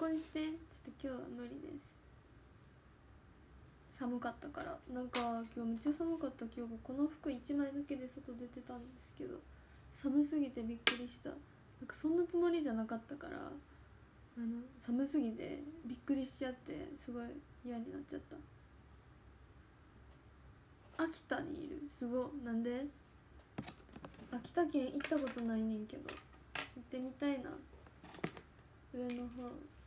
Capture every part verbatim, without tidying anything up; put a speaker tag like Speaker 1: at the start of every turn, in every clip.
Speaker 1: 婚してちょっと今日は無理です。寒かったから。なんか今日めっちゃ寒かった。今日この服いちまいだけで外出てたんですけど、寒すぎてびっくりした。なんかそんなつもりじゃなかったから、あの寒すぎてびっくりしちゃって、すごい嫌になっちゃった。秋田にいる。すごい。なんで？秋田県行ったことないねんけど行ってみたいな。上の方。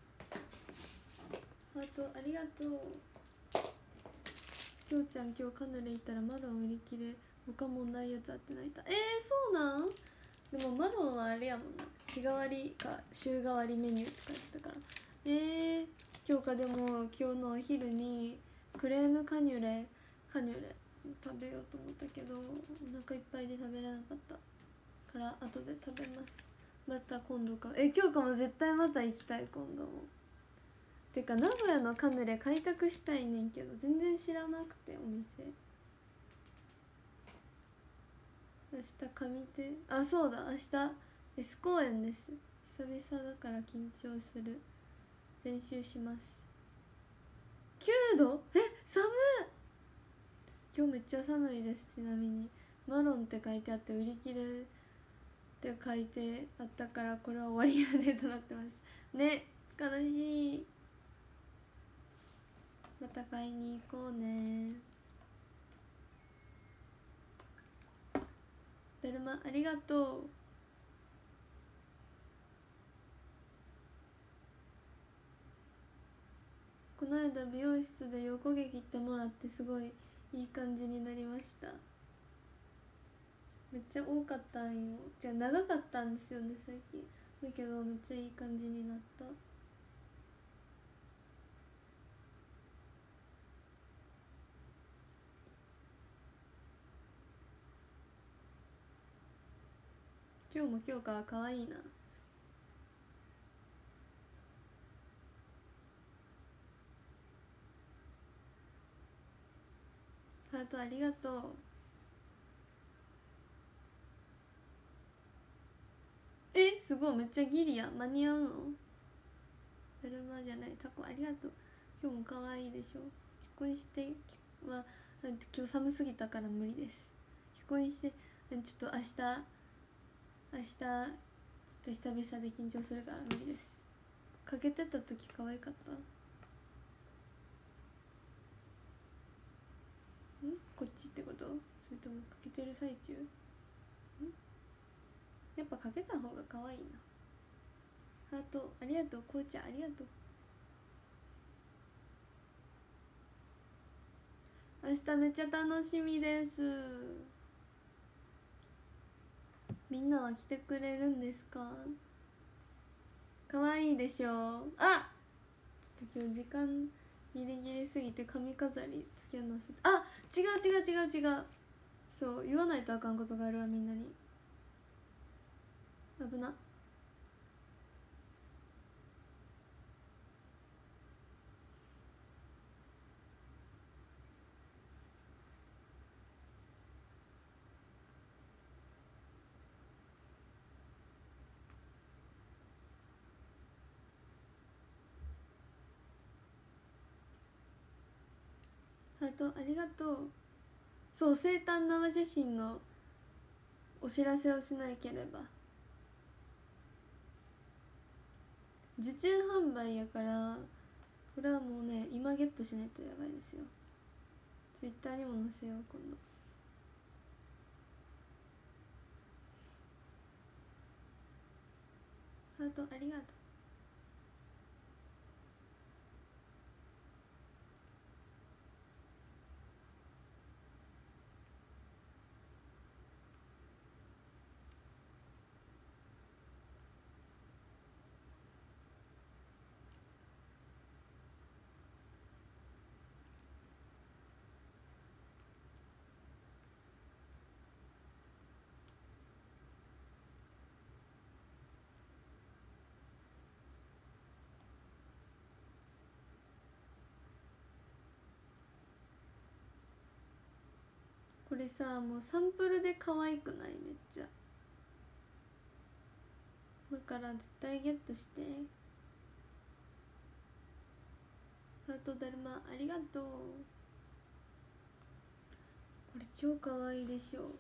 Speaker 1: ハートありがとう。きょうちゃん今日カヌレ行ったらマロン売り切れ、他もないやつあって泣いた。えー、そうなん？でもマロンはあれやもんな、日替わりか週替わりメニューとかしたから。えー、今日か。でも今日のお昼にクレームカニュレカニュレ食べようと思ったけど、お腹いっぱいで食べれなかったから後で食べます。また今度か。え、今日かも絶対また行きたい今度も。てか名古屋のカヌレ開拓したいねんけど全然知らなくて、お店。明日上手、あ、そうだ、明日 S 公演です。久々だから緊張する。練習します。きゅうど？え、寒い。今日めっちゃ寒いです。ちなみにマロンって書いてあって売り切れって書いてあったから、これは終わりやでとなってますね。悲しい。また買いに行こうね。だるまありがとう。この間美容室で横毛切ってもらってすごいいい感じになりました。めっちゃ多かったんよ。じゃあ長かったんですよね最近。だけどめっちゃいい感じになった。今日も今日かは可愛いな。ハートありがとう。え、すごい、めっちゃギリや。間に合うの？だるまじゃない、タコありがとう。今日も可愛いでしょ。結婚しては今日寒すぎたから無理です。結婚してちょっと明日明日ちょっと久々で緊張するから無理です。かけてた時可愛かった？ん？こっちってこと？それともかけてる最中？ん？やっぱかけた方が可愛いな。ハートありがとう。こうちゃんありがとう。明日めっちゃ楽しみです。みんなは来てくれるんですか？可愛いでしょ。あ、ちょっと今日時間ギリギリすぎて髪飾りつけのせて、あ、違う違う違う違う、そう言わないとあかんことがあるわ。みんなに危な。ハートありがとう。そう、生誕生写真のお知らせをしなければ。受注販売やから、これはもうね今ゲットしないとやばいですよ。ツイッターにも載せよう今度。ハートありがとう。これさ、もうサンプルで可愛くない？めっちゃ。だから絶対ゲットして。 ハートだるまありがとう。これ超かわいいでしょ。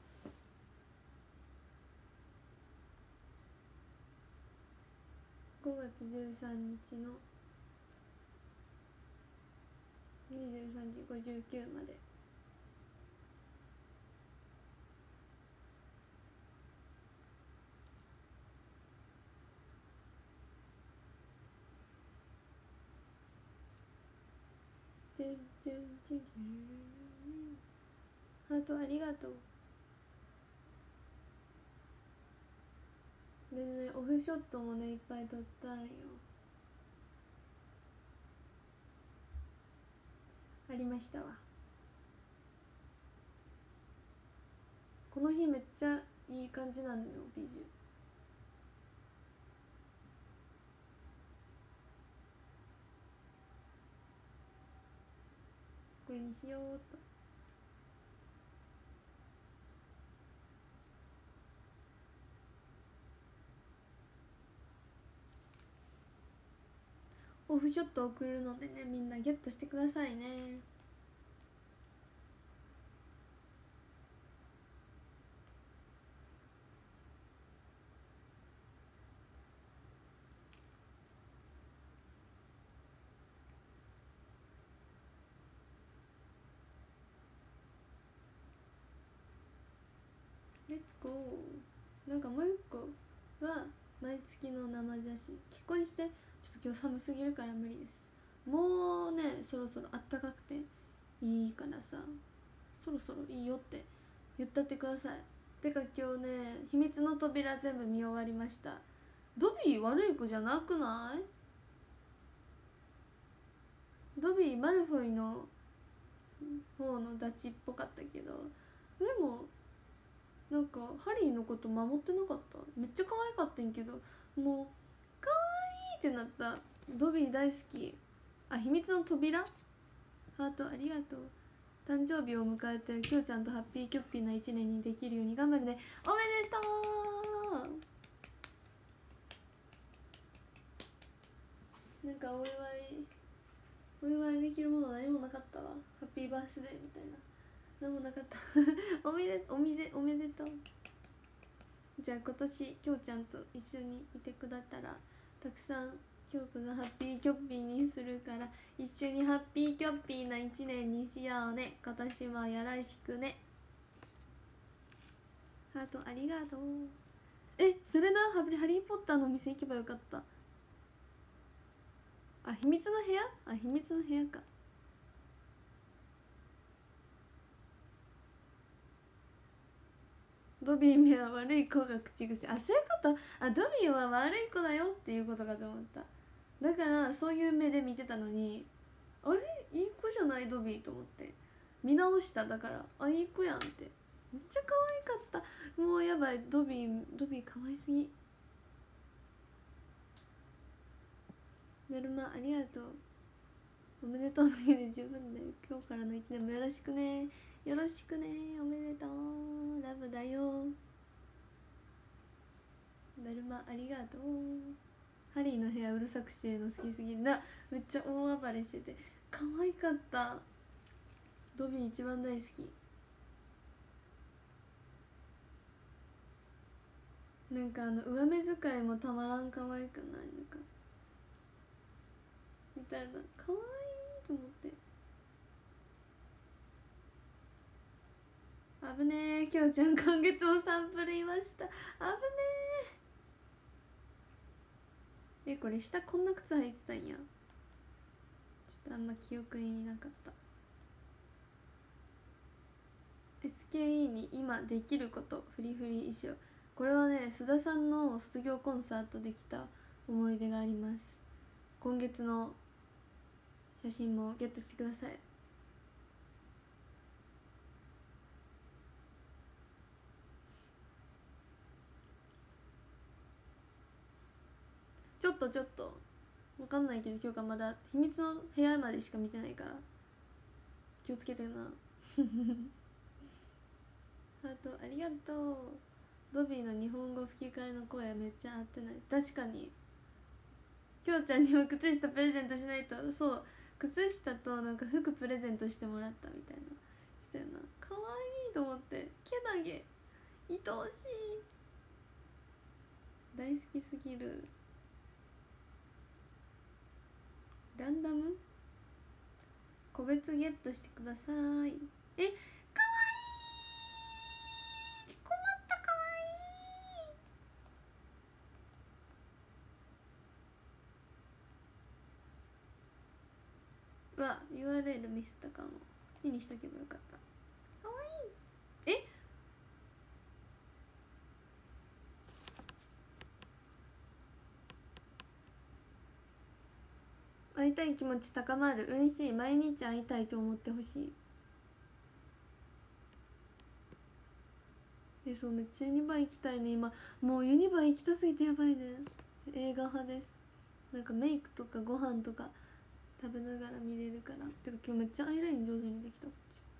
Speaker 1: ごがつじゅうさんにちのにじゅうさんじごじゅうきゅうまで。チュンチュンチュンチュン。ハートありがとう。でね、オフショットもねいっぱい撮ったんよ。ありましたわ。この日めっちゃいい感じなのよ、美女。これにしようっと。オフショット送るのでね、みんなゲットしてくださいね。レッツゴー。なんかもう一個は毎月の生写真。結婚してちょっと今日寒すぎるから無理です。もうねそろそろあったかくていいからさ、そろそろいいよって言ったってください。てか今日ね秘密の扉全部見終わりました。ドビー悪い子じゃなくない？ドビーマルフォイの方のダチっぽかったけど、でもなんかハリーのこと守ってなかった？めっちゃ可愛かったんけど、もう可愛いってなった。ドビー大好き。あ、秘密の扉ハートありがとう。誕生日を迎えてきょうちゃんとハッピーキュッピーな一年にできるように頑張るね。おめでとう。なんかお祝いお祝いできるもの何もなかったわ。ハッピーバースデーみたいな何もなかったおめでおめでおめでとう。じゃあ今年きょうちゃんと一緒にいてくだったらたくさんきょうくがハッピーキョッピーにするから一緒にハッピーキョッピーな一年にしようね。今年もよろしくね。ハートありがとう。え、それな、ハリーポッターのお店行けばよかった。あ、秘密の部屋？あ、秘密の部屋か。ドビー目は悪い子が口癖。あ、そういうこと。あ、ドビーは悪い子だよっていうことかと思った。だからそういう目で見てたのに、あれいい子じゃないドビーと思って見直した。だからあ、いい子やんって。めっちゃ可愛かった。もうやばい、ドビードビー可愛すぎ。だるまありがとう。おめでとうだけで十分だよ。今日からの一年もよろしくね。よろしくね。おめでとう。ラブだよ。だるまありがとう。ハリーの部屋うるさくしてるの好きすぎるな。めっちゃ大暴れしてて可愛かった。ドビー一番大好き。なんかあの上目遣いもたまらん可愛くない？なんかみたいな、可愛いと思って。あぶねえ、きょうちゃん今月もサンプルいました。あぶねえ。え、これ下こんな靴履いてたんや。ちょっとあんま記憶になかった。 エスケーイー に今できることフリフリ衣装。これはね須田さんの卒業コンサートできた思い出があります。今月の写真もゲットしてください。ちょっとちょっと分かんないけど今日がまだ秘密の部屋までしか見てないから気をつけてなハートありがとう。ドビーの日本語吹き替えの声めっちゃ合ってない。確かにきょうちゃんにも靴下プレゼントしないと。そう、 靴下となんか服プレゼントしてもらったみたいなしてるな。可愛いと思って。けなげ愛おしい、大好きすぎる。ランダム個別ゲットしてください。え、かわいい、困ったかわいい。うわ ユーアールエル ミスったかも。こっちにしとけばよかった。かわいい。え、会いたい気持ち高まる。嬉しい。毎日会いたいと思ってほしい。え、そう、めっちゃユニバ行きたいね今。もうユニバ行きたすぎてやばいね。映画派です。なんかメイクとかご飯とか食べながら見れるから。てか今日めっちゃアイライン上手にできた。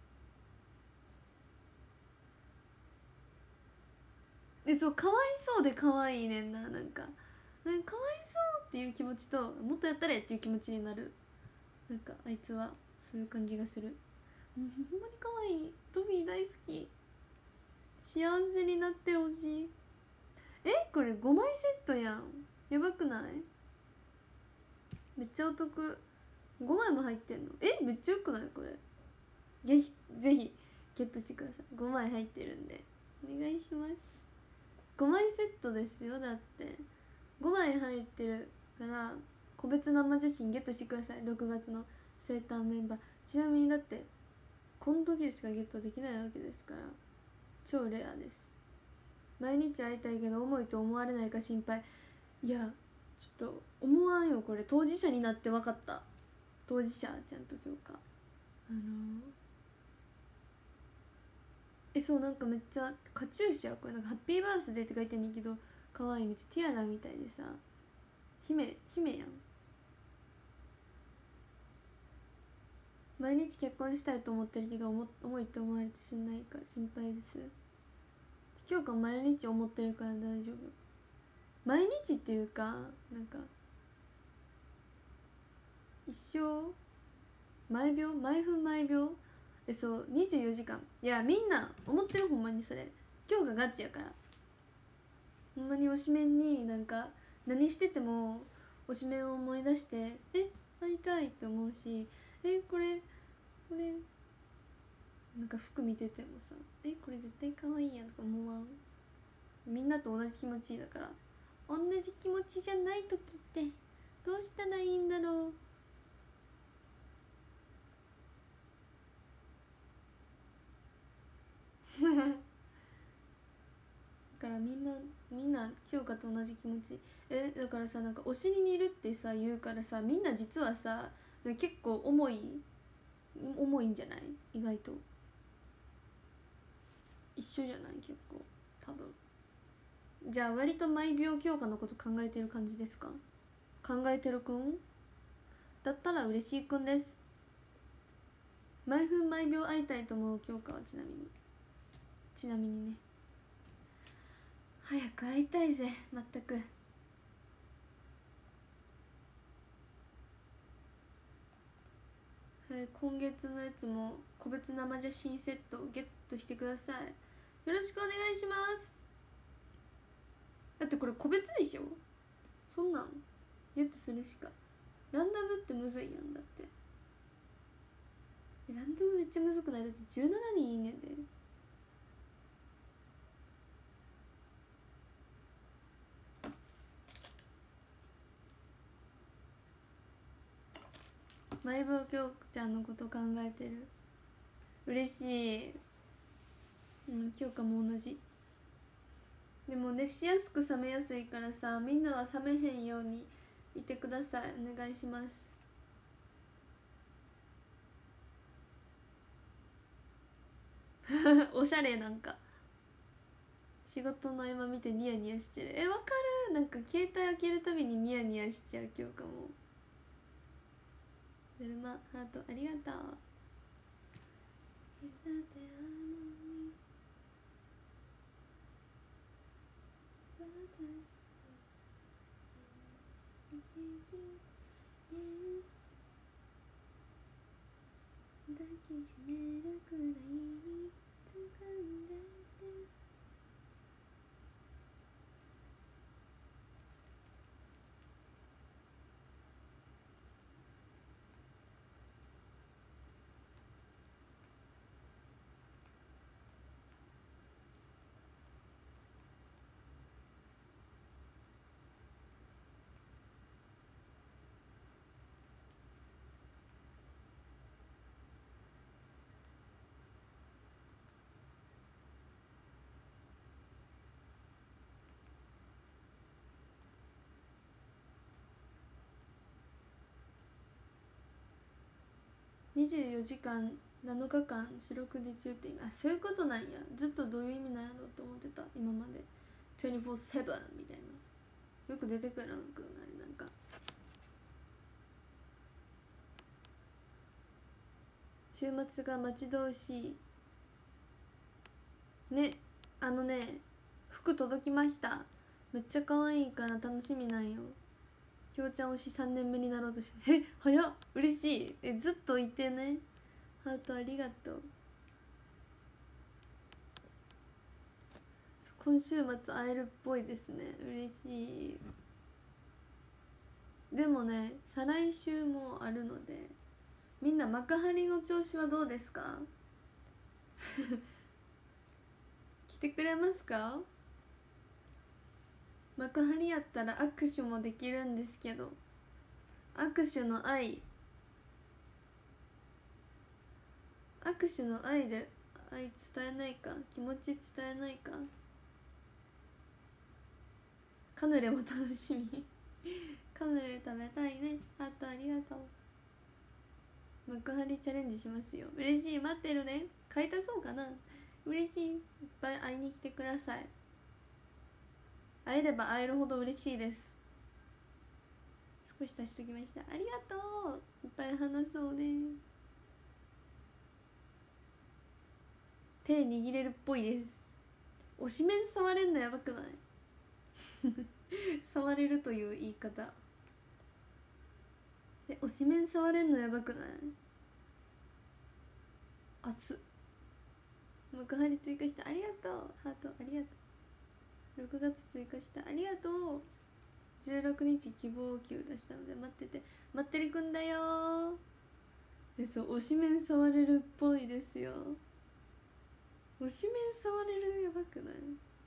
Speaker 1: え、そう、かわいそうでかわいいねんな。なんかなんかかわいそうっていう気持ちと、もっとやったれっていう気持ちになる。なんかあいつはそういう感じがする。ほんまにかわいい。トビー大好き。幸せになってほしい。え、これごまいセットやん。やばくない？めっちゃお得。ごまいも入ってんの。え、めっちゃよくないこれ。ぜひぜひゲットしてください。ごまい入ってるんでお願いします。ごまいセットですよ。だってごまい入ってるから個別生写真ゲットしてください。ろくがつの生誕メンバー。ちなみにだってこの時しかゲットできないわけですから超レアです。毎日会いたいけど重いと思われないか心配。いやちょっと思わんよ。これ当事者になって分かった。当事者ちゃんと今日かあのー、え、そう、なんかめっちゃカチューシャ、これなんかハッピーバースデーって書いてんねんけど、かわいい。めっちゃティアラみたいでさ、姫姫やん。毎日結婚したいと思ってるけど重いって思われてしんないか心配です。今日か毎日思ってるから大丈夫。毎日っていうかなんか一生毎秒毎分毎秒。え、そうにじゅうよじかん。いやみんな思ってる。ほんまにそれ今日がガチやから。ほんまに推しメンになんか何してても推しメンを思い出してえ会いたいって思うし、えこれこれなんか服見ててもさえこれ絶対可愛いやんとか思わん。みんなと同じ気持ちだから。同じ気持ちじゃない時ってどうしたらいいんだろう。だからみんなみんな京香と同じ気持ち。えだからさ、なんか推しに似るってさ言うからさ、みんな実はさ結構重い重いんじゃない？意外と一緒じゃない？結構多分。じゃあ割と毎秒京香のこと考えてる感じですか？考えてるくんだったら嬉しいくんです。毎分毎秒会いたいと思う京香はちなみにちなみにね。早く会いたいぜ。まったく。はい、今月のやつも個別生写真セットゲットしてください。よろしくお願いします。だってこれ個別でしょ。そんなんゲットするしか。ランダムってむずいやん。だってランダムめっちゃむずくない？だってじゅうななにんいいねんで。毎秒京ちゃんのこと考えてる。嬉しい。うん、京香も同じ。でも熱しやすく冷めやすいからさ、みんなは冷めへんようにいてください。お願いします。おしゃれ。なんか仕事の合間見てニヤニヤしてる。え、わかる。なんか携帯開けるたびにニヤニヤしちゃう今日かも。だるまハートありがとう。 抱きしめるくらいに掴んでて。にじゅうよじかんなのかかん四六時中って意味。あ、そういうことなんや。ずっとどういう意味なんやろうと思ってた今まで。にじゅうよじかんみたいなよく出てくるんくない？なんか週末が待ち遠しいね。あのね、服届きました。めっちゃ可愛いから楽しみなんよ。きょうちゃん推しさんねんめになろうとして、え、早っ、嬉しい。え、ずっといてね。ハートありがとう。今週末会えるっぽいですね。嬉しい。でもね、再来週もあるので、みんな幕張の調子はどうですか？来てくれますか？幕張やったら握手もできるんですけど、握手の愛握手の愛で愛伝えないか、気持ち伝えないか。カヌレも楽しみ。カヌレ食べたいね。ハートありがとう。幕張チャレンジしますよ。嬉しい、待ってるね。買い足そうかな。嬉しい。いっぱい会いに来てください。会えれば会えるほど嬉しいです。少し足しときました。ありがとう。いっぱい話そうね。手握れるっぽいです。推しメン触れんのやばくない？触れるという言い方。え、推しメン触れんのやばくない？熱っ。幕張追加したありがとう。ハートありがとう。ろくがつ追加したありがとう。じゅうろくにち希望球出したので待ってて。待ってるくんだよ。え、そう、推しメン触れるっぽいですよ。推しメン触れるやばくない？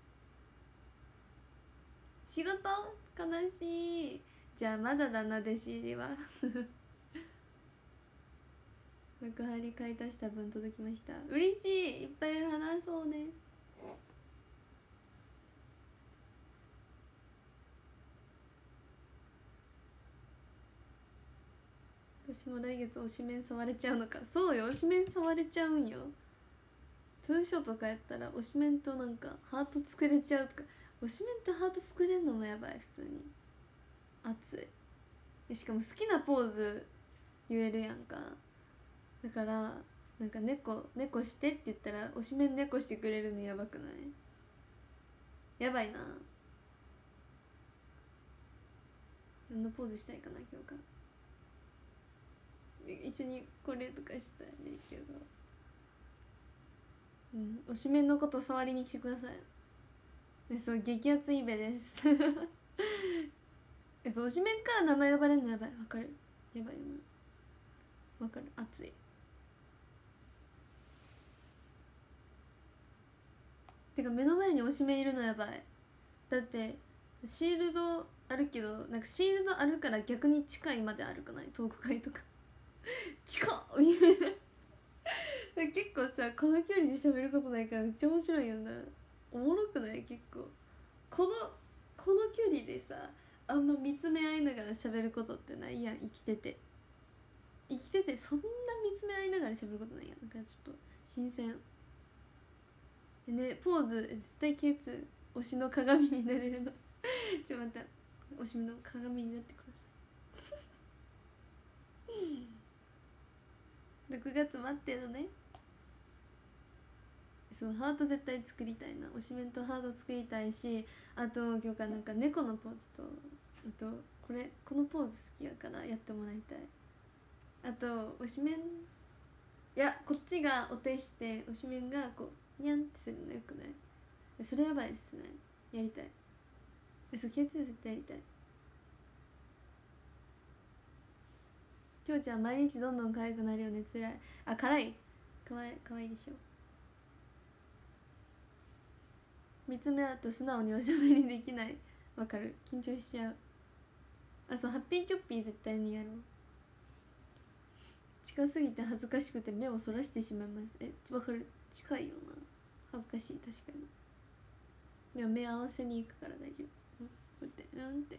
Speaker 1: 仕事悲しい。じゃあまだだな、弟子入りは。幕張買い足した分届きました。嬉しい。いっぱい話そうね。私も来月推しメン触れちゃうのか。そうよ、推しメン触れちゃうんよ。ツーショットとかやったら推しメンとなんかハート作れちゃうとか。推しメンとハート作れんのもやばい。普通に熱い。しかも好きなポーズ言えるやんか。だからなんか猫猫してって言ったら推しメン猫してくれるのやばくない？やばいな。何のポーズしたいかな今日から。一緒にこれとかしたいねんけど、うん、推しメンのこと触りに来てください。え、そう、激アツイベです。え、そう、推しメンから名前呼ばれるのやばい。わかる。やばいよな。わかる。熱い。てか目の前に推しメンいるのやばい。だってシールドあるけど、なんかシールドあるから逆に近いまで歩かない？トーク会とか。近っみたいな。結構さ、この距離で喋ることないからめっちゃ面白いよな。おもろくない？結構このこの距離でさ、あんま見つめ合いながら喋ることってないやん。生きてて生きててそんな見つめ合いながら喋ることないやん。なんかちょっと新鮮でね。ポーズ絶対 ケーツー 推しの鏡になれるの。ちょっと待って、推しの鏡になってください。ろくがつ待ってるね。そう、ハート絶対作りたいな。推しメンとハート作りたいし、あと今日からなんか猫のポーズと、あとこれこのポーズ好きやからやってもらいたい。あと推しメンいやこっちがお手して推しメンがこうニャンってするのよくない？それやばいっすね。やりたい。えそう、ケーツー絶対やりたい。きょうちゃん毎日どんどん可愛くなるよね。つらい。あ、辛い。かわいかわいいでしょ。見つめ合うと素直におしゃべりできない。わかる。緊張しちゃう。あ、そう、ハッピーキョッピー絶対にやろう。近すぎて恥ずかしくて目をそらしてしまいます。え、わかる。近いよな。恥ずかしい。確かに。でも目合わせに行くから大丈夫。うんってうんって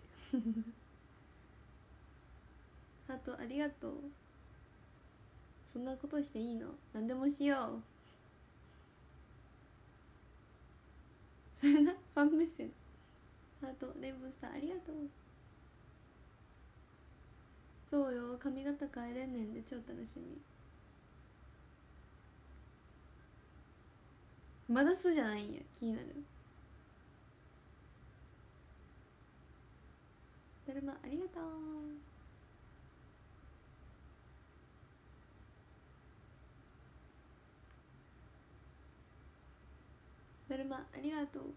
Speaker 1: ハートありがとう。そんなことしていいの？何でもしよう。それな、ファン目線。ハートレインボースターありがとう。そうよ、髪型変えれんねんで超楽しみ。まだすじゃないんや。気になる。だるまありがとう。だるまありがとう。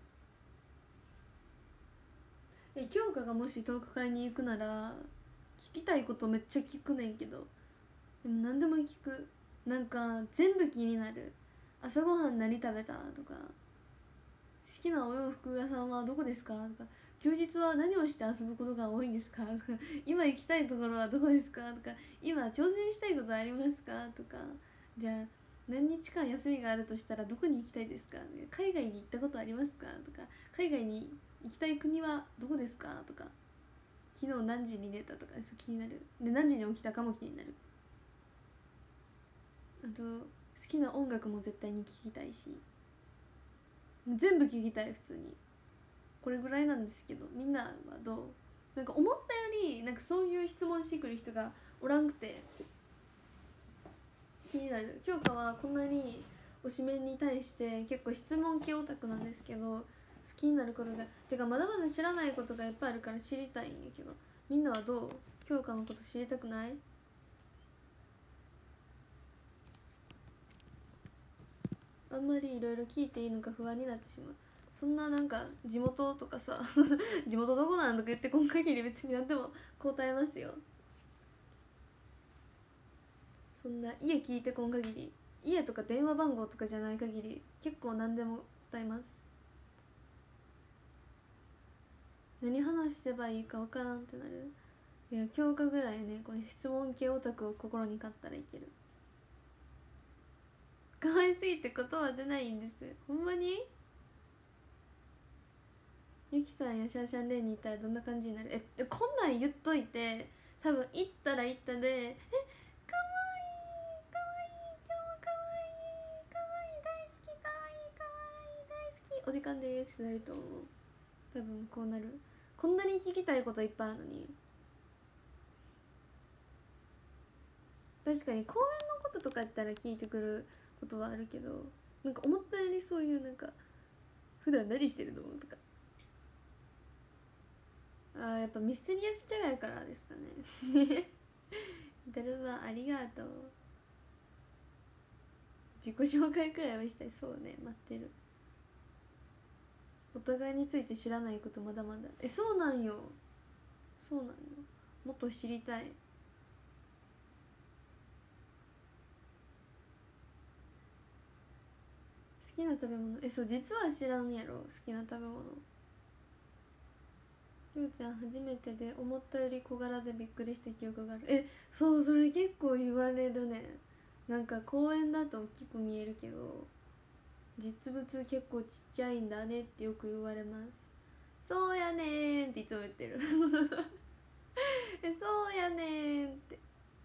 Speaker 1: え、京香がもしトーク会に行くなら聞きたいことめっちゃ聞くねんけど、でも何でも聞く。なんか全部気になる。朝ごはん何食べたとか、好きなお洋服屋さんはどこですかとか、休日は何をして遊ぶことが多いんですかとか、今行きたいところはどこですかとか、今挑戦したいことありますかとか、じゃあ何日間休みがあるとしたらどこに行きたいですか、海外に行ったことありますかとか、海外に行きたい国はどこですかとか、昨日何時に寝たとか、そう気になる。で何時に起きたかも気になる。あと好きな音楽も絶対に聴きたいし、全部聞きたい。普通にこれぐらいなんですけど、みんなはどう？なんか思ったよりなんかそういう質問してくる人がおらんくて気になる。京香はこんなに推しメンに対して結構質問系オタクなんですけど、好きになることがてかまだまだ知らないことがいっぱいあるから知りたいんやけど、みんなはどう？京香のこと知りたくない？あんまりいろいろ聞いていいのか不安になってしまう。そんななんか地元とかさ地元どこなんとか言ってこん限り別に何でも答えますよ。そんな家聞いてこん限り、家とか電話番号とかじゃない限り結構何でも答えます。何話してばいいか分からんってなる。いや強化ぐらいね、この質問系オタクを心に買ったらいける。可愛すぎて言葉出ないんです。ほんまに？ゆきさんやシャーシャンレイに行ったらどんな感じになる？え、こんなん言っといて多分行ったら行ったで、え、かわいいかわいい今日もかわいいかわいい大好きかわいいかわいい大好きお時間ですってなると思う。多分こうなる。こんなに聞きたいこといっぱいあるのに。確かに公園のこととかやったら聞いてくることはあるけど、なんか思ったよりそういうなんか普段何してるのとか、あーやっぱミステリアスキャラやからですかねだるまありがとう。自己紹介くらいはしたい。そうね、待ってる。お互いについて知らないことまだまだ。え、そうなんよ。そうなんよ。もっと知りたい。好きな食べ物、え、そう実は知らんやろ。好きな食べ物。りょうちゃん初めてで思ったより小柄でびっくりした記憶がある。え、そうそれ結構言われるね。なんか公園だと大きく見えるけど実物結構ちっちゃいんだねってよく言われます。そうやねーんっていつも言ってるえ、そうやねーんって。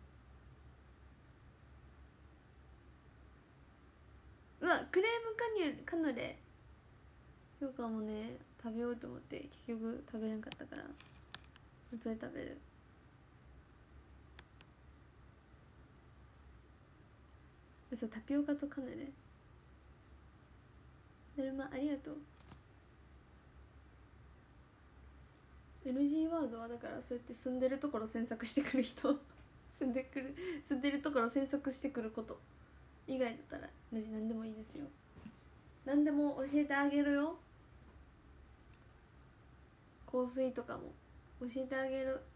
Speaker 1: うわ、クレームカニュカヌレ今日かもね食べようと思って結局食べれんかったから後で食べる。そう、タピオカとカヌレ。だるまありがとう。 エヌジー ワードはだからそうやって住んでるところ詮索してくる人住んでくる住んでるところ詮索してくること以外だったらマジ何でもいいですよ。何でも教えてあげるよ。香水とかも教えてあげる。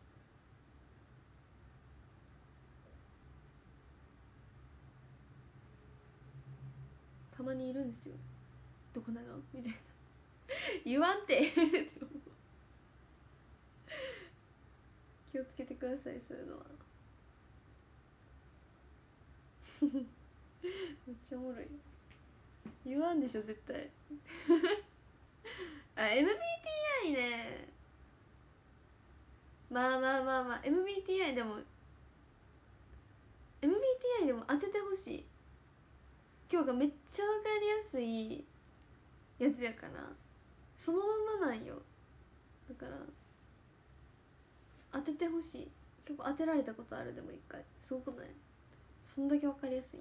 Speaker 1: たまにいるんですよ、どこなのみたいな言わんて気をつけてください、そういうのはめっちゃおもろい。言わんでしょ絶対あ エムビーティーアイ ね。まあまあまあまあ エムビーティーアイ でも エムビーティーアイ でも当ててほしい。今日がめっちゃ分かりやすいやつやから、そのままなんよ。だから当ててほしい。結構当てられたことある。でも一回すごくない？そんだけ分かりやすいんよ。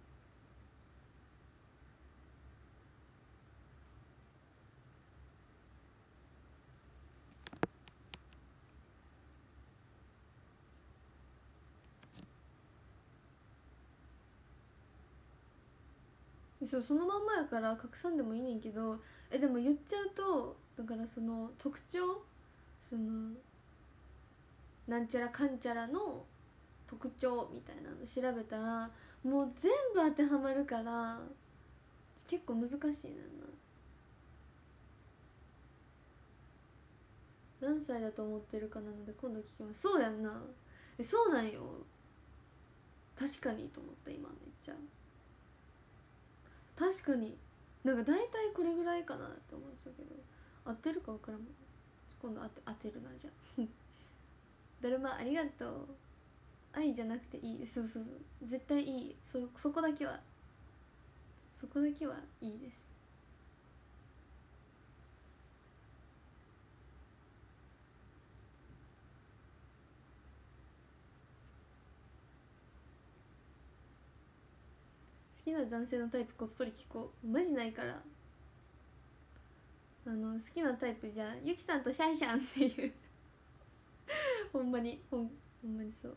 Speaker 1: そう、そのまんまやから隠さんでもいいねんけど、えでも言っちゃうと、だからその特徴、そのなんちゃらかんちゃらの特徴みたいなの調べたらもう全部当てはまるから結構難しいねんな。何歳だと思ってるかなので今度聞きます。そうやんな。えそうなんよ。確かにと思った今めっちゃ。確かになんか大体これぐらいかなって思ってたけど、合ってるか分からんもん。今度当て当てるなじゃあだるまありがとう。愛じゃなくていい。そうそうそう、絶対いい。そそこだけはそこだけはいいです。好きな男性のタイプこっそり聞こう。マジないから。あの好きなタイプじゃんゆきさんとシャンシャンっていうほんまにほんほんまにそう。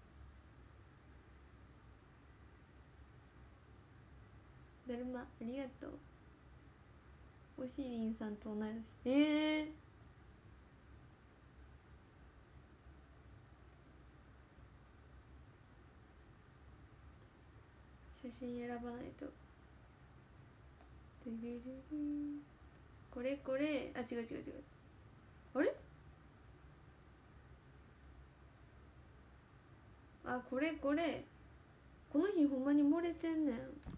Speaker 1: だるまありがとう。おしりんさんと同い年。ええー、写真選ばないと。ドゥルルルン、これこれ、あ違う違う違う、あれ、あこれこれ、この日ほんまに漏れてんねん。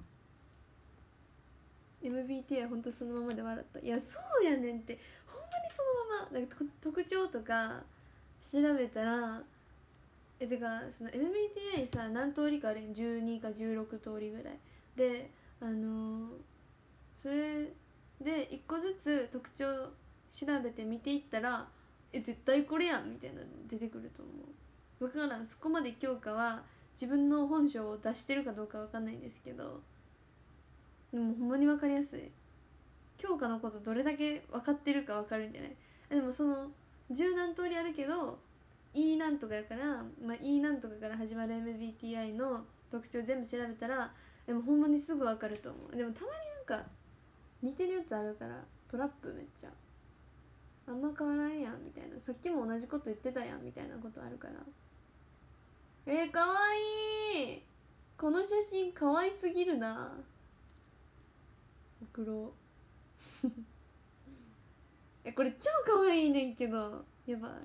Speaker 1: エムビーティーアイ ほんとそのままで笑った。いやそうやねんって、ほんまにそのままなんか特徴とか調べたら、えてかその エムビーティーアイ さ何通りかあるん、じゅうにかじゅうろく通りぐらいで、あのー、それでいっこずつ特徴調べて見ていったら、え絶対これやんみたいなの出てくると思う。分からん、そこまで京香は自分の本性を出してるかどうか分かんないんですけど、でもほんまに分かりやすい。京香のことどれだけ分かってるか分かるんじゃない？でもその十何通りあるけど E なんとかやから、まあ、E なんとかから始まる エムビーティーアイ の特徴全部調べたら、でもほんまにすぐ分かると思う。でもたまになんか似てるやつあるから、トラップめっちゃあんま変わらんやんみたいな、さっきも同じこと言ってたやんみたいなことあるから。えー、かわいい。この写真かわいすぎるな。送ろうえこれ超かわいいねんけど、やばい。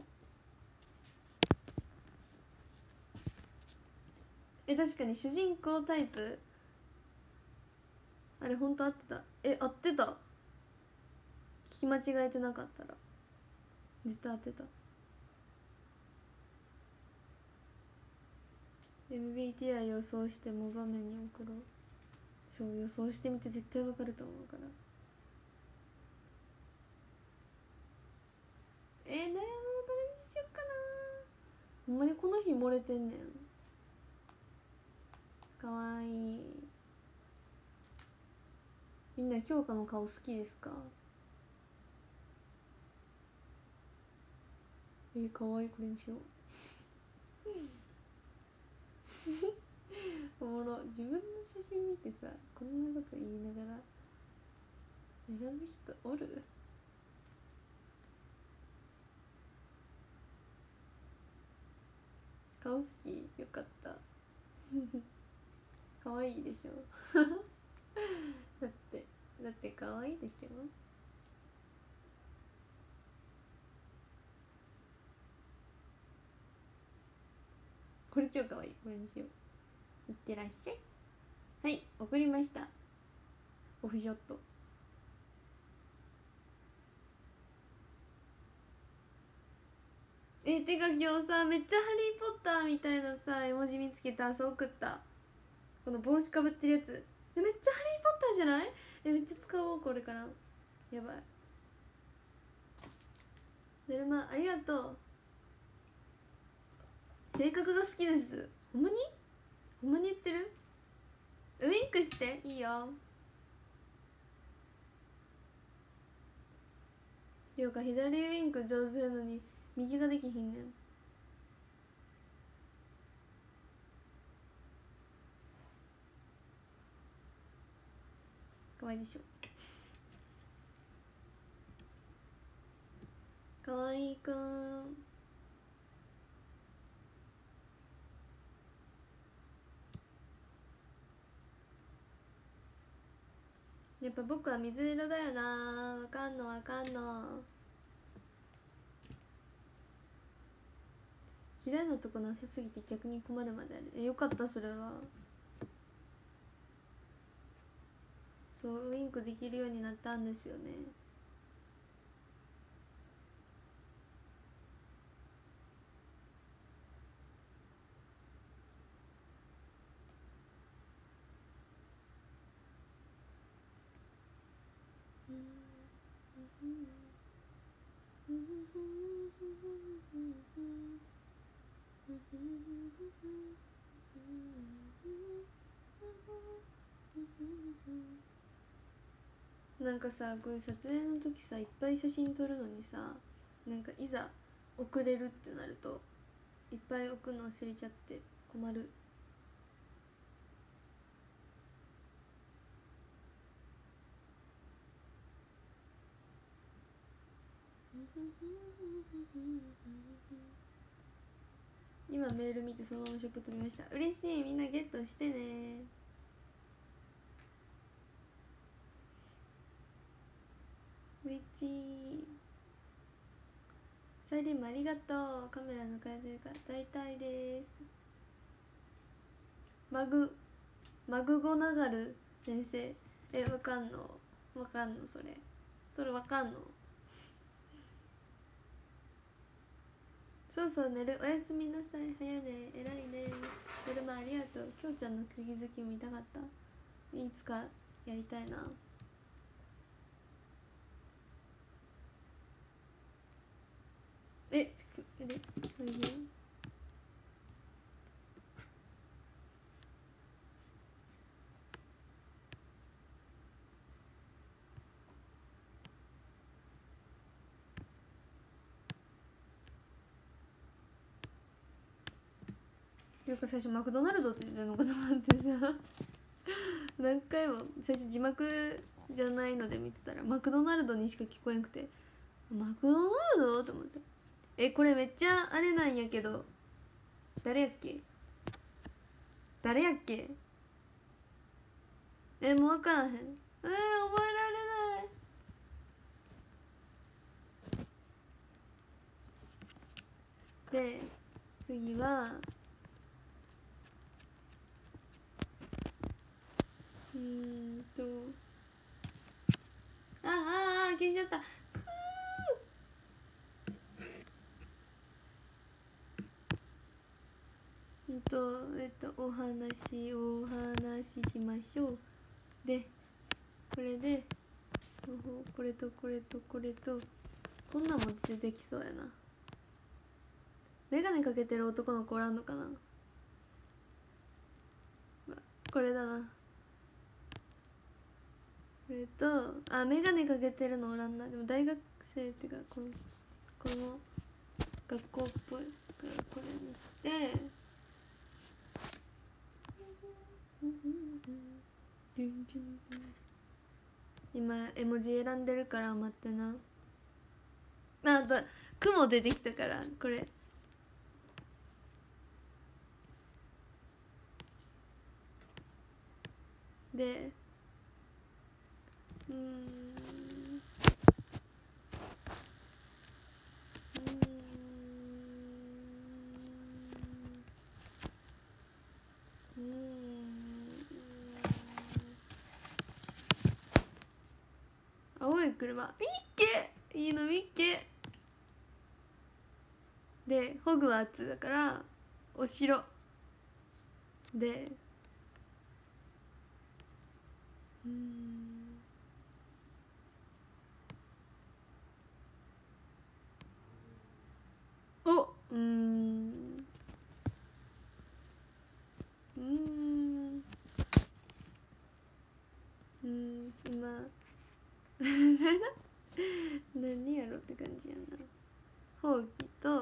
Speaker 1: え確かに主人公タイプ、あれほんと合ってた。え合ってた、聞き間違えてなかったら絶対合ってた。 エムビーティーアイ 予想しても画面に送ろう。そう予想してみて絶対わかると思うから。えー、悩む、どれにしよっかな。ほんまにこの日漏れてんねん。かわいい。みんな京香の顔好きですか？えー、かわいい、これにしようおもろ。自分の写真見てさこんなこと言いながら悩む人おる？顔好き？よかった可愛いでしょだってだって可愛いでしょ。これ超可愛い。これにしよう。いってらっしゃい。はい送りました。オフショット。えてか今日さめっちゃハリー・ポッターみたいなさ絵文字見つけた。朝送った。この帽子かぶってるやつ。えめっちゃハリー・ポッターじゃない？えめっちゃ使おうこれから。やばい。ねるまありがとう。性格が好きです。ほんまに？ほんまに言ってる？ウインクしていいよ。ていうか左ウインク上手なのに右ができひんねん。かわいいでしょ。かわいいくん。やっぱ僕は水色だよな。わかんのわかんの。嫌いなとこなさすぎて逆に困るまである。えよかったそれは。そうウインクできるようになったんですよね。なんかさこういう撮影の時さいっぱい写真撮るのにさなんかいざ送れるってなるといっぱい置くの忘れちゃって困る。今メール見てそのままショップ撮りました。嬉しい。みんなゲットしてね。嬉しい。サイリンもありがとう。カメラ抜かれてるから大体です。マグマグゴナガル先生。えわかんのわかんのそれそれわかんの。そうそう寝る。おやすみなさい。早寝。えらいね。寝るまありがとう。きょうちゃんの釘付き見たかった。いつかやりたいな。えちくえでそれでていうか最初マクドナルドって言ってるのかと思ってさ何回も最初字幕じゃないので見てたらマクドナルドにしか聞こえなくてマクドナルドと思って。えこれめっちゃあれなんやけど誰やっけ誰やっけえもう分からへん。えー、覚えられない。で次はうーんとあああ消しちゃった。くーうんとえっとお話お話ししましょう。でこれでこれとこれとこれとこんなんも出てきそうやな。メガネかけてる男の子おらんのかな。これだな。これとあメガネかけてるのおらんな。でも大学生っていうかこのこの学校っぽいからこれにして今絵文字選んでるから待ってな。あと雲出てきたからこれでうーんうーんうーん青い車ミッケいいのミッケでホグワーツだからお城でうーんおうーんうーんうん今それな何やろって感じやな。ほうきと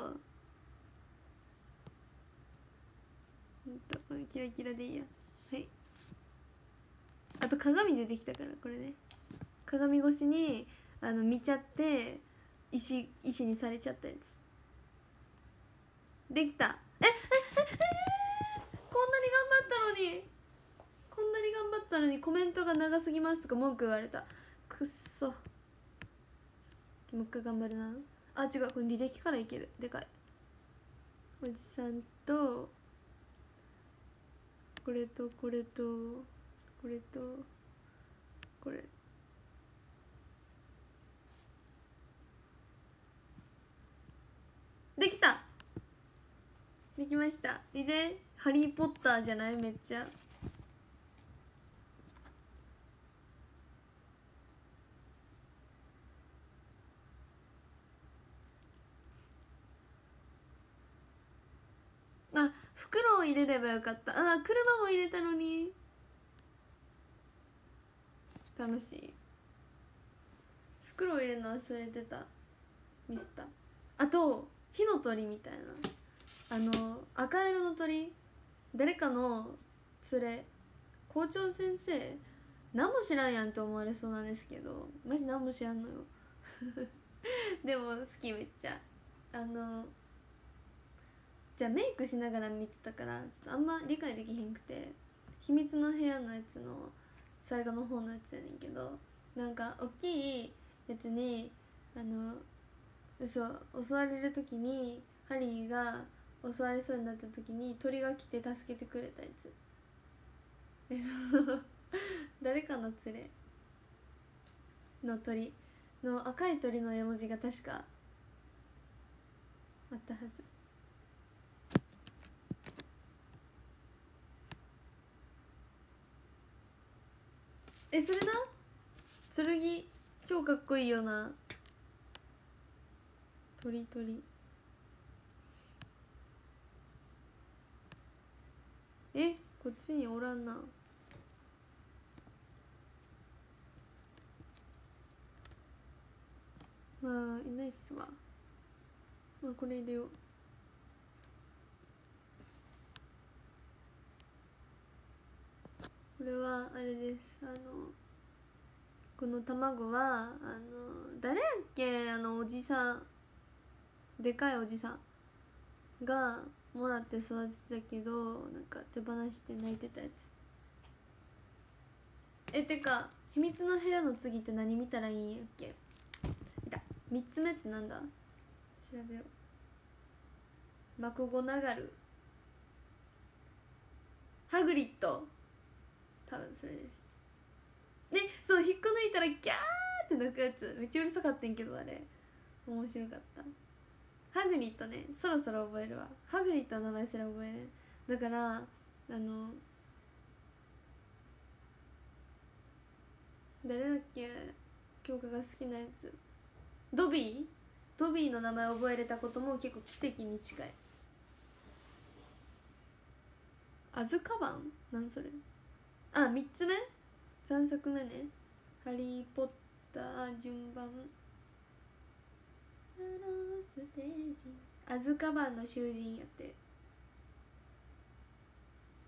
Speaker 1: うんとキラキラでいいや。はい。あと鏡出てきたからこれね鏡越しにあの見ちゃって石石にされちゃったやつできた。えええええこんなに頑張ったのにこんなに頑張ったのにコメントが長すぎますとか文句言われた。くっそ。もう一回頑張るな。あ違うこれ履歴からいける。でかいおじさんとこれとこれとこれとこれできた。できました。でハリーポッターじゃないめっちゃ。あ袋を入れればよかった。あ車も入れたのに。楽しい。袋を入れるの忘れてた。ミスった。あと火の鳥みたいなあの赤色の鳥誰かの連れ校長先生何も知らんやんと思われそうなんですけどマジ何も知らんのよでも好きめっちゃ。あのじゃあメイクしながら見てたからちょっとあんま理解できへんくて秘密の部屋のやつの最後の方のやつやねんけどなんか大きいやつにあのそう襲われる時にハリーが襲われそうになった時に鳥が来て助けてくれたやつでその誰かの連れの鳥の赤い鳥の絵文字が確かあったはず。えそれな剣超かっこいいよな。鳥鳥えこっちにおらんな。まあいないっすわ。まあこれ入れよう。これはあれです。あのこの卵はあの誰やっけあのおじさんでかいおじさんがもらって育ててたけどなんか手放して泣いてたやつ。えてか秘密の部屋の次って何見たらいいんやっけ。いたみっつめってなんだ調べよう。マクゴナガルハグリッド多分それですね。そう引っこ抜いたらギャーって泣くやつめっちゃうるさかったんけどあれ面白かった。ハグリッドねそろそろ覚えるわ。ハグリッドの名前すら覚えれんだからあの誰だっけ教科が好きなやつドビードビーの名前覚えれたことも結構奇跡に近い。アズカバンなんそれ。あみっつめさんさくめね。ハリー・ポッター順番ステージアズカバンの囚人やって。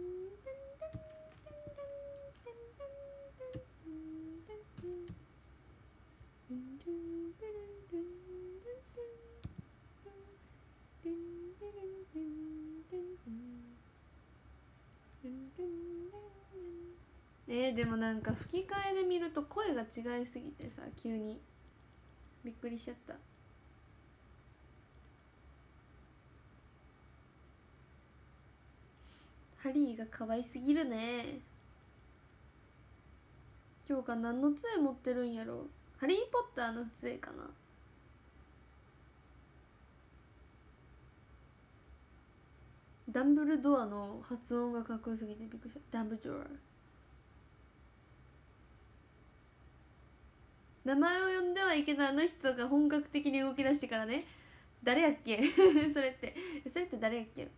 Speaker 1: えー、でもなんか吹き替えで見ると声が違いすぎてさ、急にびっくりしちゃった。ハリーが可愛すぎるね。今日か何の杖持ってるんやろ。ハリー・ポッターの杖かな。ダンブルドアの発音がかっこよすぎてびっくりした。ダンブルドア。名前を呼んではいけないあの人が本格的に動き出してからね。誰やっけそれってそれって誰やっけ。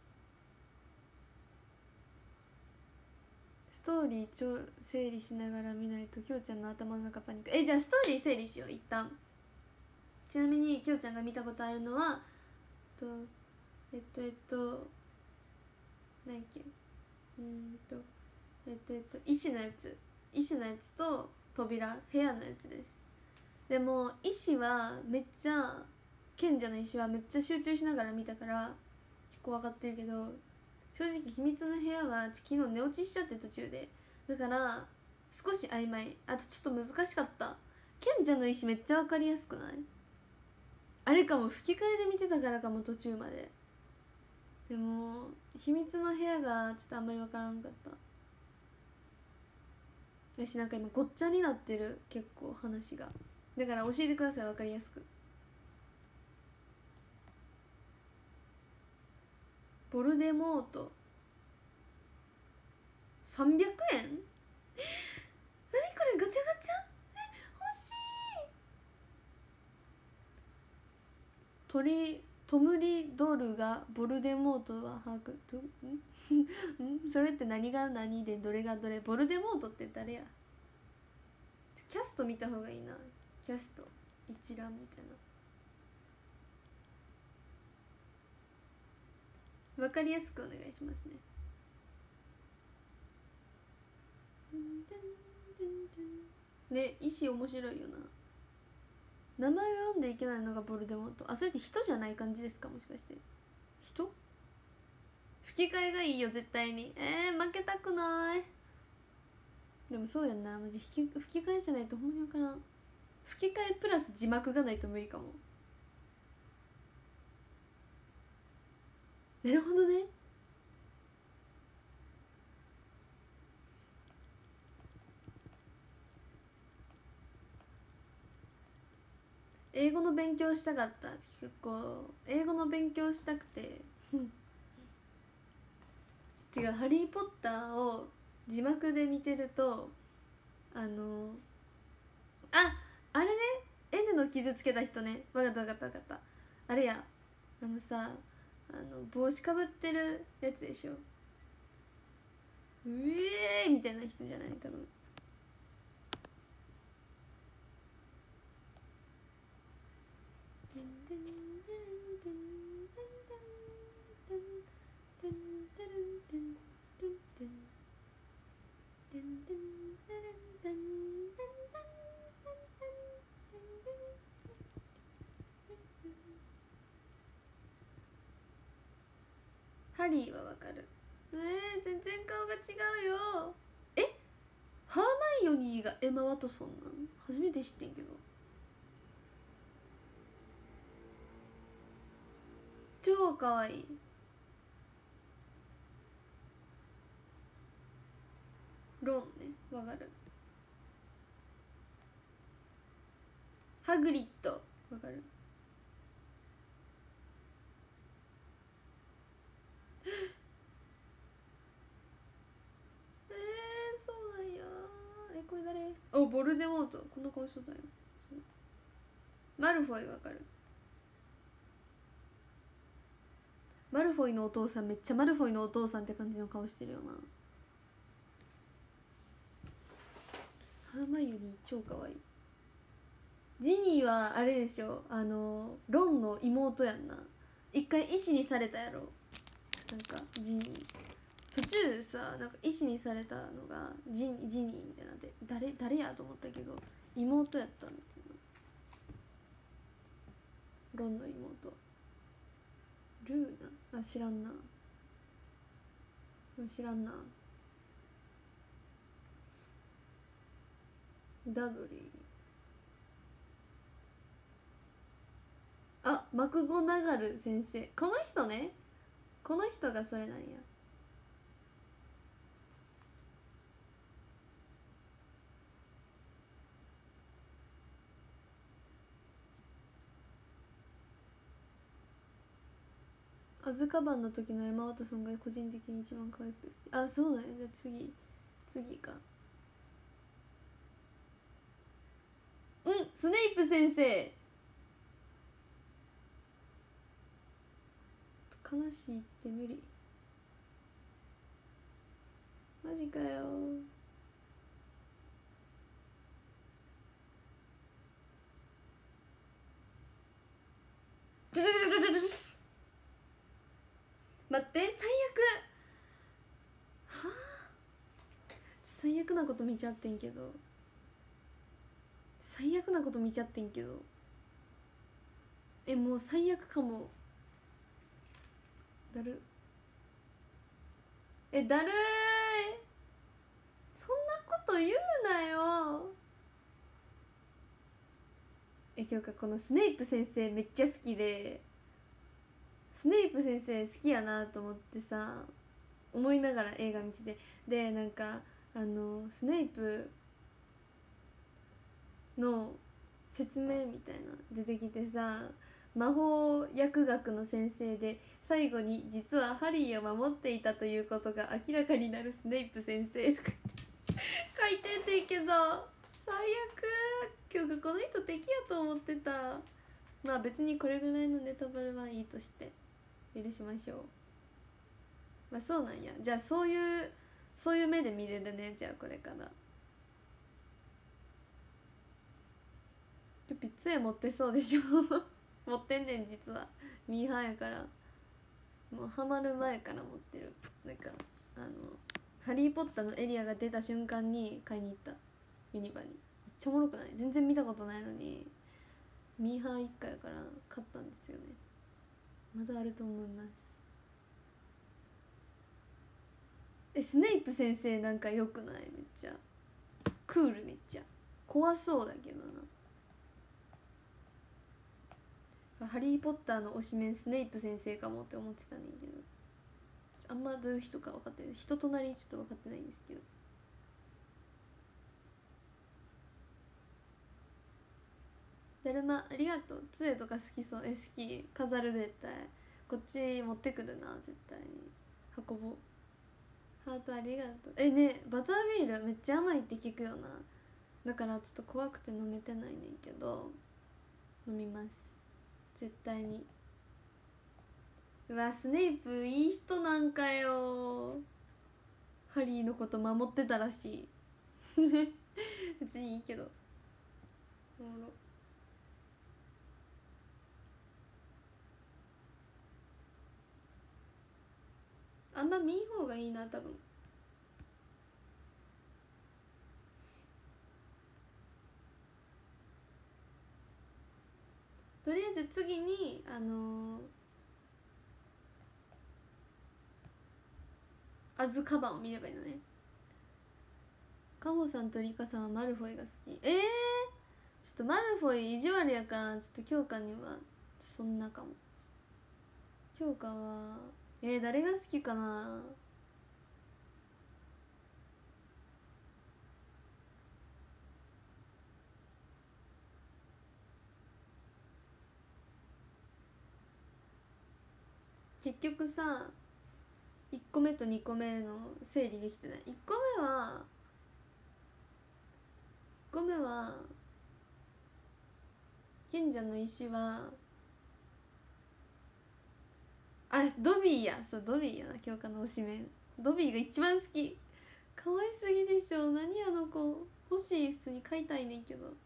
Speaker 1: ストーリーちょ整理しながら見ないときょうちゃんの頭の中パニック。えじゃあストーリー整理しよう一旦。ちなみにきょうちゃんが見たことあるのはとえっとえっと何やっけうんとえっとえっと石のやつ石のやつと扉部屋のやつです。でも石はめっちゃ賢者の石はめっちゃ集中しながら見たから結構分かってるけど、正直秘密の部屋は昨日寝落ちしちゃって途中で、だから少し曖昧。あとちょっと難しかった。賢者の石めっちゃ分かりやすくない？あれかも吹き替えで見てたからかも途中まで。でも秘密の部屋がちょっとあんまり分からんかった。よし、なんか今ごっちゃになってる結構話が。だから教えてください、分かりやすく。ボルデモートさんびゃくえん？何これガチャガチャ？え、欲しい。トリトムリドルがボルデモートは把握とんんそれって何が何でどれがどれ？ボルデモートって誰や？キャスト見た方がいいな。キャスト一覧みたいな。分かりやすくお願いしますね。ね、意思面白いよな。名前を読んでいけないのがボルデモート。あ、それって人じゃない感じですか、もしかして。人？吹き替えがいいよ絶対に。えー、負けたくない。でもそうやんな、マジ吹き吹き替えじゃないとほんまに分からん。吹き替えプラス字幕がないと無理かも。なるほどね。英語の勉強したかった。結構英語の勉強したくて違う、ハリー・ポッターを字幕で見てるとあのああれね、 N の傷つけた人ね。分かった分かった分かった。あれや、あのさ、あの帽子かぶってるやつでしょ。うえーみたいな人じゃない多分。 ハリーはわかる。えー、全然顔が違うよ。え、ハーマイオニーがエマ・ワトソンなの？初めて知ってんけど。超かわいい。ロンね、わかる。ハグリッドわかる。えー、そうなんや。え、これ誰？お、ボルデモート、この顔しとったよ。マルフォイわかる。マルフォイのお父さんめっちゃマルフォイのお父さんって感じの顔してるよな。ハーマイオニー超かわいい。ジニーはあれでしょ、あのロンの妹やんな。一回医師にされたやろ、なんかジニー途中さ、なんか医師にされたのがジニジニーみたいなで、誰誰やと思ったけど妹やったみたいな。ロンの妹ルーナ、あ、知らんな、知らんな。ダドリー、あ、マクゴナガル先生、この人ね、この人がそれなんや。アズカバンの時のエマ・ワトソンが個人的に一番可愛くて好き。あ、そうだよ。じゃあ次次か。うん、スネイプ先生。悲しいって無理。マジかよ。ちょちょちょちょちょちょ、待って、最悪。はあ、最悪なこと見ちゃってんけど、最悪なこと見ちゃってんけど、え、もう最悪かも。だる、え、だるーい。そんなこと言うなよ。え、今日か、このスネイプ先生めっちゃ好きで、スネイプ先生好きやなと思ってさ、思いながら映画見てて、でなんかあのスネイプの説明みたいな出てきてさ、魔法薬学の先生で最後に実はハリーを守っていたということが明らかになるスネイプ先生とか書いてんねんけど、最悪。今日この人敵やと思ってた。まあ別にこれぐらいのネタバレはいいとして許しましょう。まあそうなんや。じゃあそういうそういう目で見れるね。じゃあこれからピッツェ持ってそうでしょ持ってんねん実は。ミーハーやから、もうハマる前から持ってる。なんかあのハリーポッターのエリアが出た瞬間に買いに行った、ユニバに。めっちゃおもろくない？全然見たことないのにミーハー一家やから買ったんですよね。まだあると思います。え、スネイプ先生なんかよくない？めっちゃクール、めっちゃ怖そうだけどな。ハリー・ポッターの推しメンスネイプ先生かもって思ってたねんけど、あんまどういう人か分かってない。人となりちょっと分かってないんですけど。だるまありがとう。杖とか好きそう。え、好き。飾る絶対。こっち持ってくるな絶対に。運ぼう。ハートありがとう。えね、バタービールめっちゃ甘いって聞くよな。だからちょっと怖くて飲めてないねんけど飲みます絶対に。うわ、スネイプいい人なんかよ。ハリーのこと守ってたらしい別にいいけど。おもろ。あんま見ん方がいいな多分。とりあえず次にあのー、 アズカバンを見ればいいのね。カホさんとリカさんはマルフォイが好き。えー、ちょっとマルフォイ意地悪やからちょっと京香にはそんなかも。京香はえー、誰が好きかな。結局さいっこめとにこめの整理できてない。いっこめはいっこめは賢者の石はあドビーや。そうドビーやな。京香の推しメンドビーが一番好き。可愛すぎでしょ。何あの子欲しい。普通に買いたいねんけど。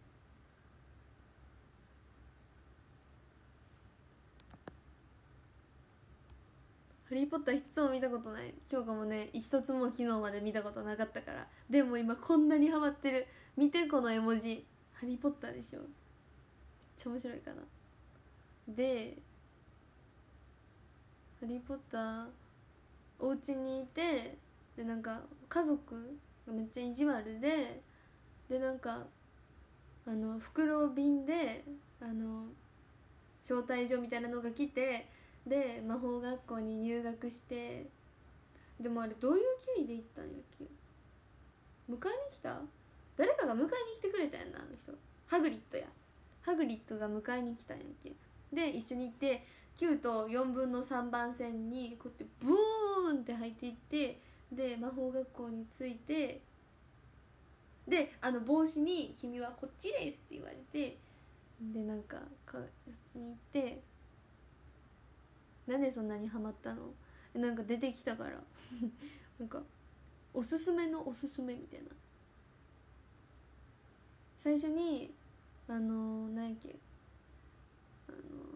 Speaker 1: ハリー・ポッター一つも見たことない。京香もね一つも昨日まで見たことなかったから。でも今こんなにハマってる。見てこの絵文字。ハリー・ポッターでしょ。めっちゃ面白いかな。でハリー・ポッターお家にいて、でなんか家族がめっちゃ意地悪で、でなんかあの袋瓶であの招待状みたいなのが来て、で魔法学校に入学して、でもあれどういう経緯で行ったんやっけ。迎えに来た誰かが迎えに来てくれたやんな。あの人ハグリッドや。ハグリッドが迎えに来たんやっけ。で一緒に行ってきゅうとよんぶんのさんばん線にこうやってブーンって入っていって、で魔法学校に着いて、であの帽子に「君はこっちです」って言われて、でなんかかそっちに行って、なんでそんなにハマったの。なんか出てきたからなんかおすすめのおすすめみたいな。最初にあの何やっけあの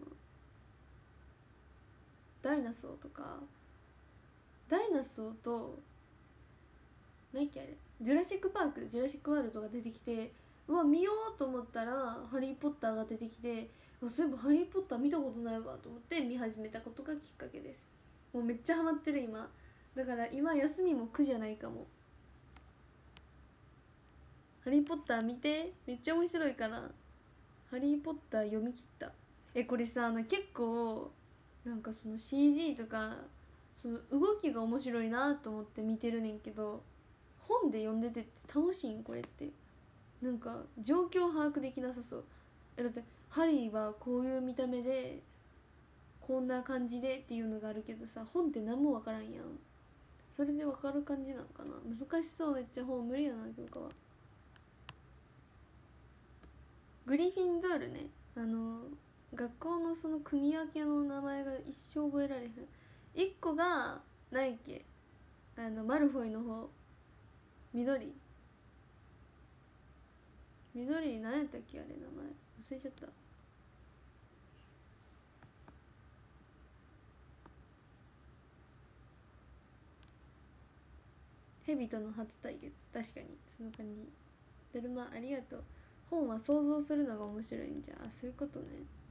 Speaker 1: ダイナソーとかダイナソーと何やっけあれジュラシックパークジュラシックワールドが出てきて、うわ見ようと思ったらハリー・ポッターが出てきて、そういえばハリー・ポッター見たことないわと思って見始めたことがきっかけです。もうめっちゃハマってる今。だから今休みも苦じゃないかも。ハリー・ポッター見て、めっちゃ面白いから。ハリー・ポッター読み切った。えこれさあの結構なんかその シージー とかその動きが面白いなと思って見てるねんけど、本で読んでて楽しいんこれって。なんか状況把握できなさそう。えだってハリーはこういう見た目でこんな感じでっていうのがあるけどさ、本って何も分からんやん。それで分かる感じなんかな。難しそう。めっちゃ本無理やな今日は。グリフィンドールね、あの学校のその組み分けの名前が一生覚えられへん。一個が何やっけあのマルフォイの方、緑緑何やったっけあれ名前忘れちゃった。ヘビとの初対決。確かにその感じ。だるまありがとう。本は想像するのが面白いんじゃ。あそういうことね。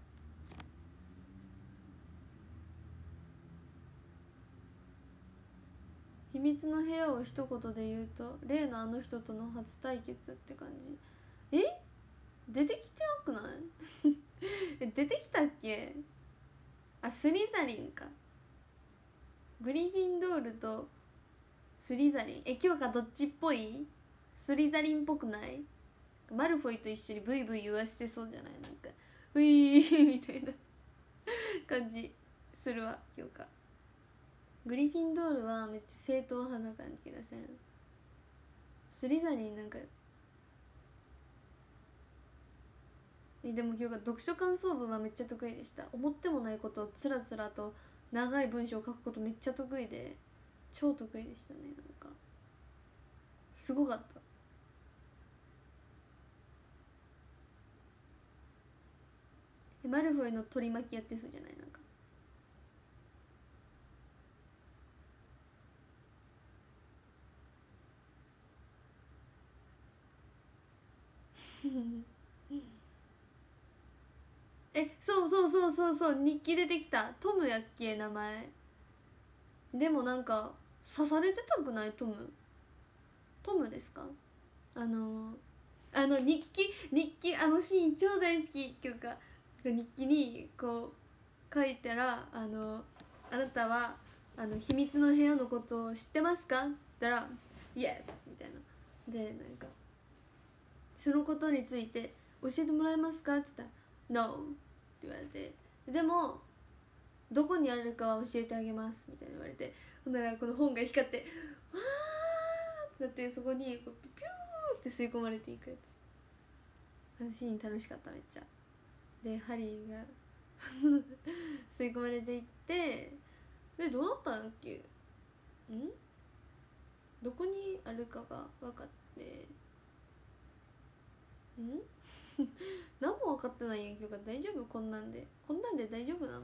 Speaker 1: 秘密の部屋を一言で言うと例のあの人との初対決って感じ。え出てきてなくないえ出てきたっけ。あスリザリンか。グリフィンドールとスリザリン。え今日かどっちっぽい。スリザリンっぽくない。マルフォイと一緒にブイブイ言わしてそうじゃない。なんかウィーみたいな感じするわ今日か。グリフィンドールはめっちゃ正統派な感じがせん。スリザリンなんかえでも今日が読書感想文はめっちゃ得意でした。思ってもないことをつらつらと長い文章を書くことめっちゃ得意で超得意でしたね。なんかすごかった。えマルフォイの取り巻きやってそうじゃない。なんかえそうそうそうそうそう日記出てきた。トムやっけ名前。でもなんか刺されてたくない？トムトムですか？あのあの日記日記あのシーン超大好きっていうか、日記にこう書いたら、あのあなたはあの秘密の部屋のことを知ってますかって言ったら Yes みたいなで、なんかそのことについて教えてもらえますかって言ったら No って言われて、でもどこにあるかは教えてあげますみたいな言われて、ほんならこの本が光ってわーってなって、そこにこうピューって吸い込まれていくやつ、あのシーン楽しかった。めっちゃ。でハリーが吸い込まれていって、でどうなったんだっけ？んどこにあるかが分かって、ん何も分かってないんやけど、大丈夫？こんなんでこんなんで大丈夫なの？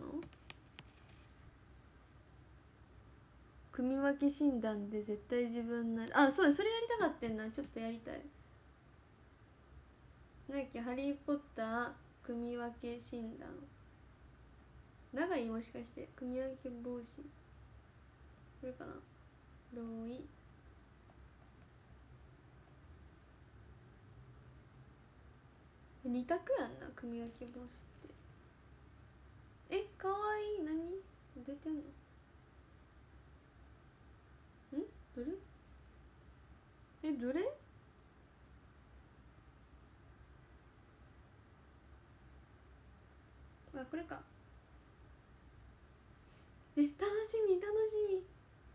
Speaker 1: 組分け診断で絶対自分なる。あ、そう、それやりたかってんな。ちょっとやりたい。なんだっけ、ハリー・ポッター組分け診断。長い？もしかして組分け防止、これかな。同意。二択やんな、組分け防止って。え、かわいい。何出てんの？んどれ？え、どれ？あ、これか。え、楽しみ楽しみ。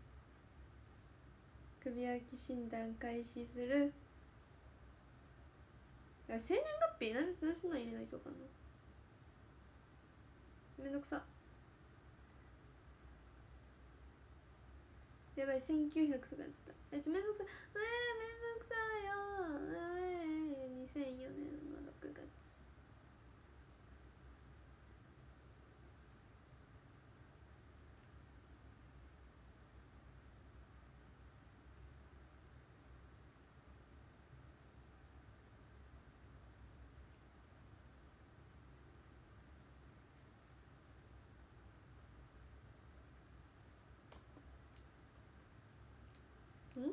Speaker 1: 首焼き診断開始する。生年月日なんでそんなん入れないとかな。めんどくさ。やばい、せんきゅうひゃくとかやってた。え、ちょめんどくさい。えー、めんどくさいよ。えー、にせんよねんのろくがつ。ん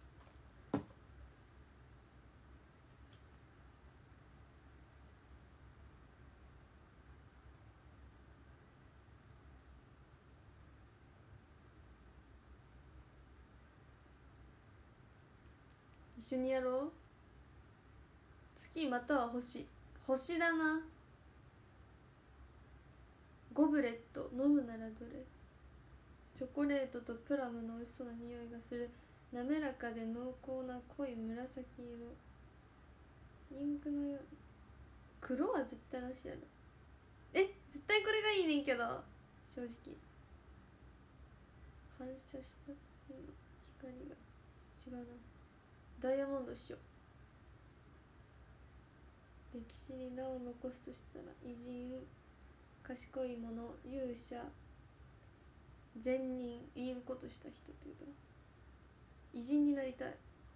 Speaker 1: 一緒にやろう。月または星。星だな。ゴブレット飲むならどれ？チョコレートとプラムの美味しそうな匂いがする。滑らかで濃厚な濃い紫色。インクのように。黒は絶対なしやろ。え、絶対これがいいねんけど、正直。反射した光が違うな。ダイヤモンドっしょ。歴史に名を残すとしたら偉人、賢い者、勇者、善人、いいことした人ってことだ。偉人になりたい。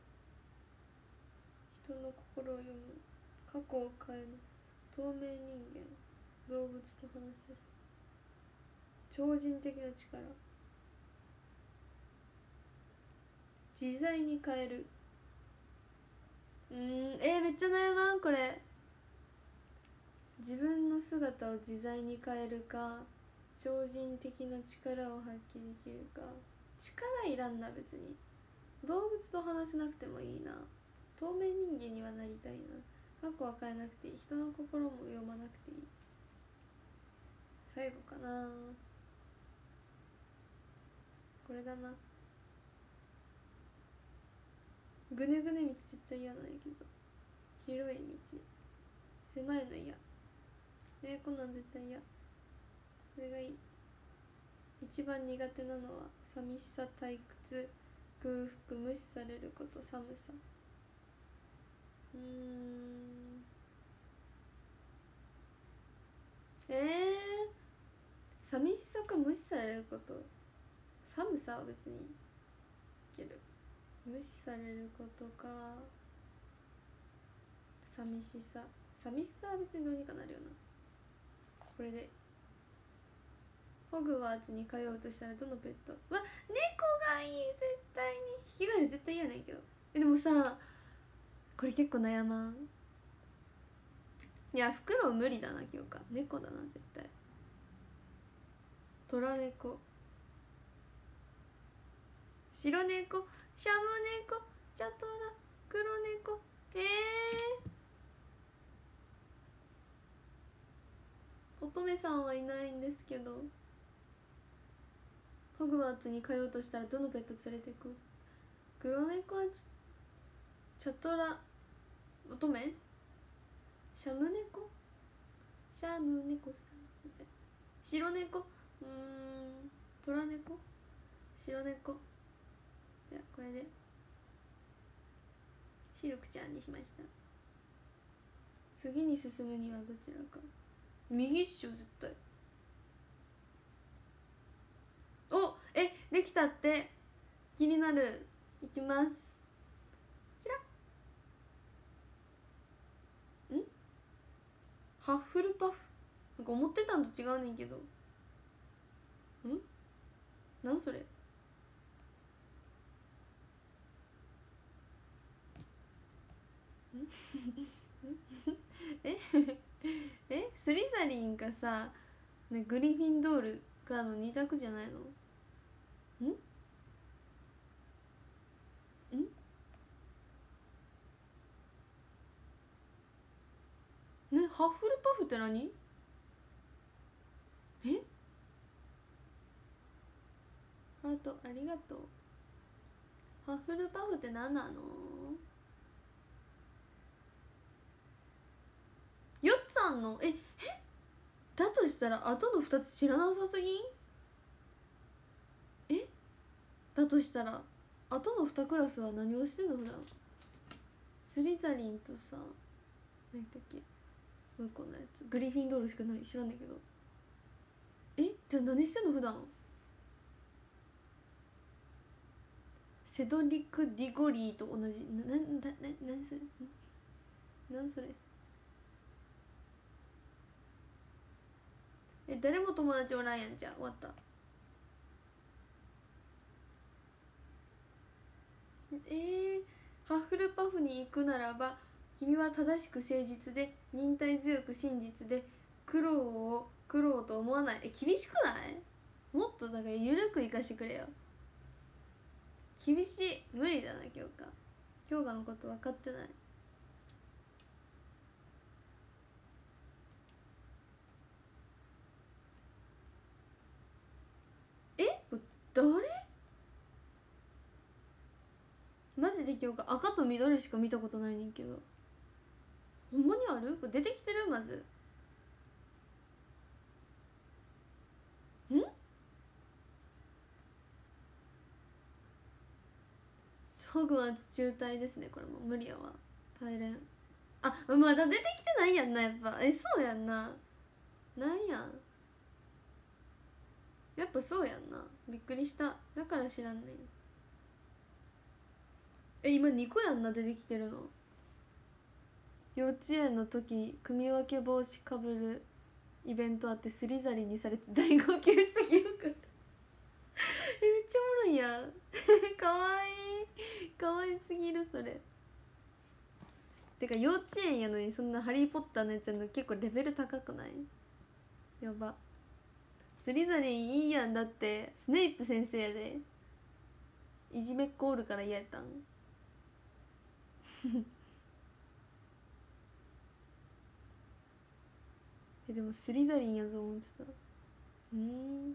Speaker 1: 人の心を読む。過去を変える。透明人間。動物と話せる。超人的な力。自在に変える。うーん、えー、めっちゃ悩まんこれ。自分の姿を自在に変えるか、超人的な力を発揮できるか。力いらんな。別に動物と話せなくてもいいな。透明人間にはなりたいな。過去は変えなくていい。人の心も読まなくていい。最後かな。これだな。ぐねぐね道絶対嫌なんやけど、広い道、狭いの嫌。えー、こんなん絶対嫌。これがいい。一番苦手なのは寂しさ、退屈、空腹、無視されること、寒さ。うーんえー、寂しさか無視されること。寒さは別にいける。無視されることか、寂しさ。寂しさは別にどうにかなるよな。これでホグワーツに通うとしたらどのペット？わ、猫がいい、絶対に。ヒキガエル絶対嫌ないけど。えでもさ、これ結構悩まん？いや、フクロウ無理だな今日か。猫だな絶対。トラ猫、白猫、シャム猫、チャトラ、黒猫。えー、乙女さんはいないんですけど。ホグワーツに通うとしたらどのペット連れてく？黒猫はチャトラ、乙女、シャム猫、シャム猫さん、白猫、うーん、トラ猫、白猫。じゃあこれでシルクちゃんにしました。次に進むにはどちらか。右っしょ絶対。お、え、できたって。気になる。いきます。こちら。んハッフルパフ。なんか思ってたんと違うねんけど。んなんそれ。ええスリザリンかさ、ね、グリフィンドールかの二択じゃないの？んんね、ハッフルパフって何？えハートありがとう。ハッフルパフって何なの？よっつあんの？ええだとしたらあとのふたつ知らなさすぎん？えだとしたらあとのにクラスは何をしてんの普段？スリザリンとさ、何だっけもう一個のやつグリフィンドールしかない、知らんねんけど。えじゃあ何してんの普段？セドリック・ディゴリーと同じな、な、な、な、何それ何それえ、誰も友達おらんやん。じゃあ終わった。えー、ハッフルパフに行くならば君は正しく誠実で忍耐強く真実で苦労を苦労と思わない。え厳しくない？もっとだから緩く生かしてくれよ。厳しい。無理だな京香。京香のこと分かってない。え誰？マジで京香赤と緑しか見たことないねんけど。ほんまにある？これ出てきてる？まずんホグワーツ中退ですね。これも無理やわ。大連あまだ出てきてないやんな。やっぱえそうやんな。なんやんやっぱそうやんな。びっくりした。だから知らんねん。え今にこやんな出てきてるの。幼稚園の時組み分け帽子かぶるイベントあってスリザリンにされて大号泣した記憶えめっちゃおもろいやんかわいいかわいすぎるそれ。てか幼稚園やのにそんなハリーポッターのやつやの結構レベル高くない？やば。スリザリンいいやん。だってスネイプ先生やで。いじめっ子おるから嫌やったんえでもスリザリンやぞ思ってた。うん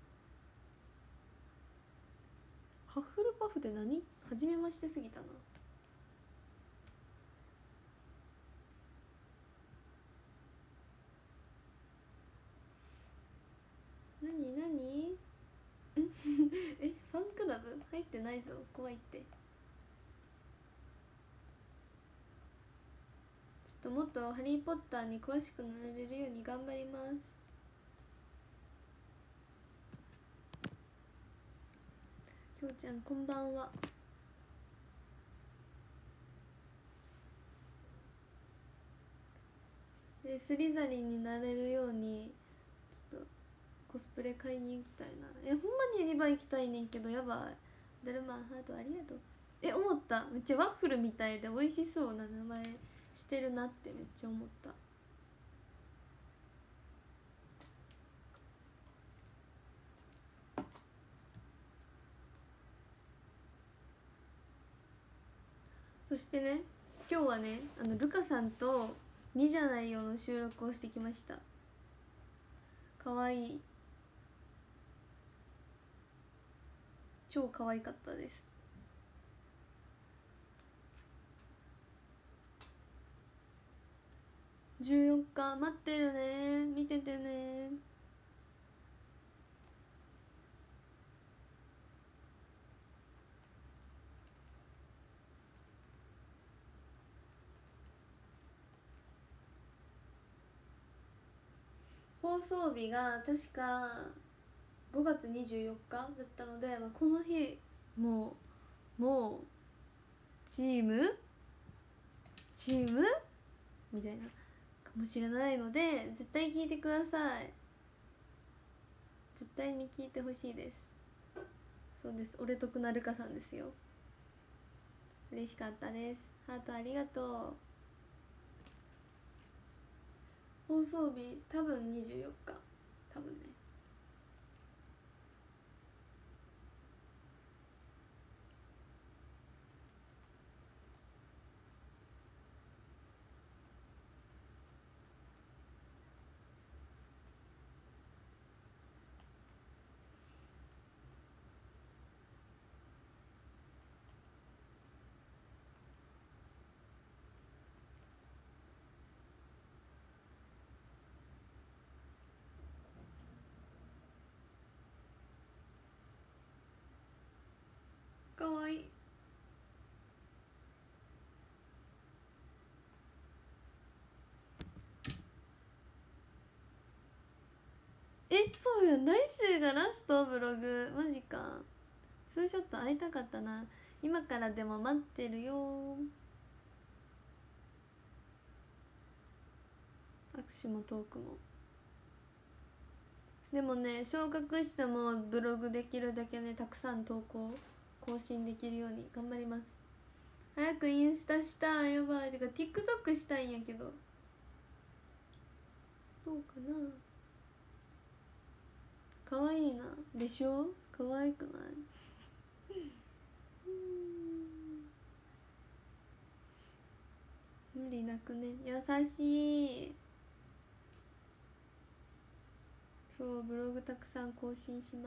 Speaker 1: ハッフルパフって何？初めましてすぎたな。なになにえファンクラブ入ってないぞ。怖いって。ちょっともっとハリーポッターに詳しくなれるように頑張ります。きょうちゃんこんばんは。でスリザリンになれるようにちょっとコスプレ買いに行きたいな。えほんまにユニバ行きたいねんけど、やばい。ダルマンハートありがとう。え思った、めっちゃワッフルみたいで美味しそうな名前してるなってめっちゃ思った。そしてね、今日はね、あのルカさんと「にじゃないよ」の収録をしてきました。かわいい、超かわいかったです。じゅうよっか待ってるね、見ててね。放送日が確かごがつにじゅうよっかだったので、まあ、この日もうもうチームチームみたいなかもしれないので、絶対聞いてください。絶対に聞いてほしいです。そうです、俺とくなるかさんですよ。嬉しかったです。ハートありがとう。放送日多分にじゅうよっか、多分ね。かわいい。えそうやん、来週がラストブログ。マジか。ツーショット会いたかったな。今からでも待ってるよ。握手もトークも。でもね、昇格してもブログできるだけね、たくさん投稿更新できるように頑張ります。早くインスタしたい。やばい。てか TikTok したいんやけど、どうかな。かわいいな。でしょ、かわいくない無理なくね。優しい。そう、ブログたくさん更新します。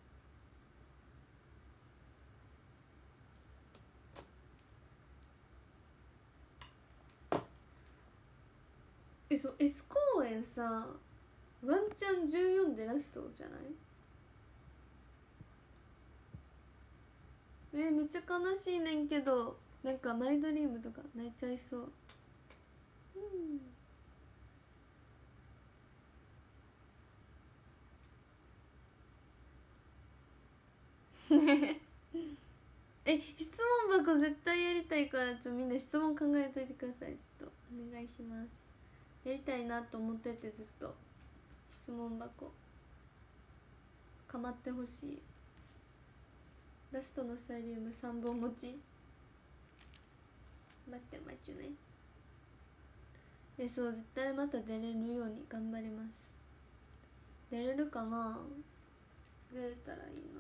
Speaker 1: え、そう S 公演さ、ワンチャンじゅうよんでラストじゃない？えめっちゃ悲しいねんけど、なんかマイドリームとか泣いちゃいそう。うんねえ、質問箱絶対やりたいから、ちょみんな質問考えといてください。ちょっとお願いします。やりたいなと思ってて、ずっと質問箱かまってほしい。ラストのサイリウムさんぼん持ち。待って待ちね。えそう、絶対また出れるように頑張ります。出れるかな。出れたらいいな。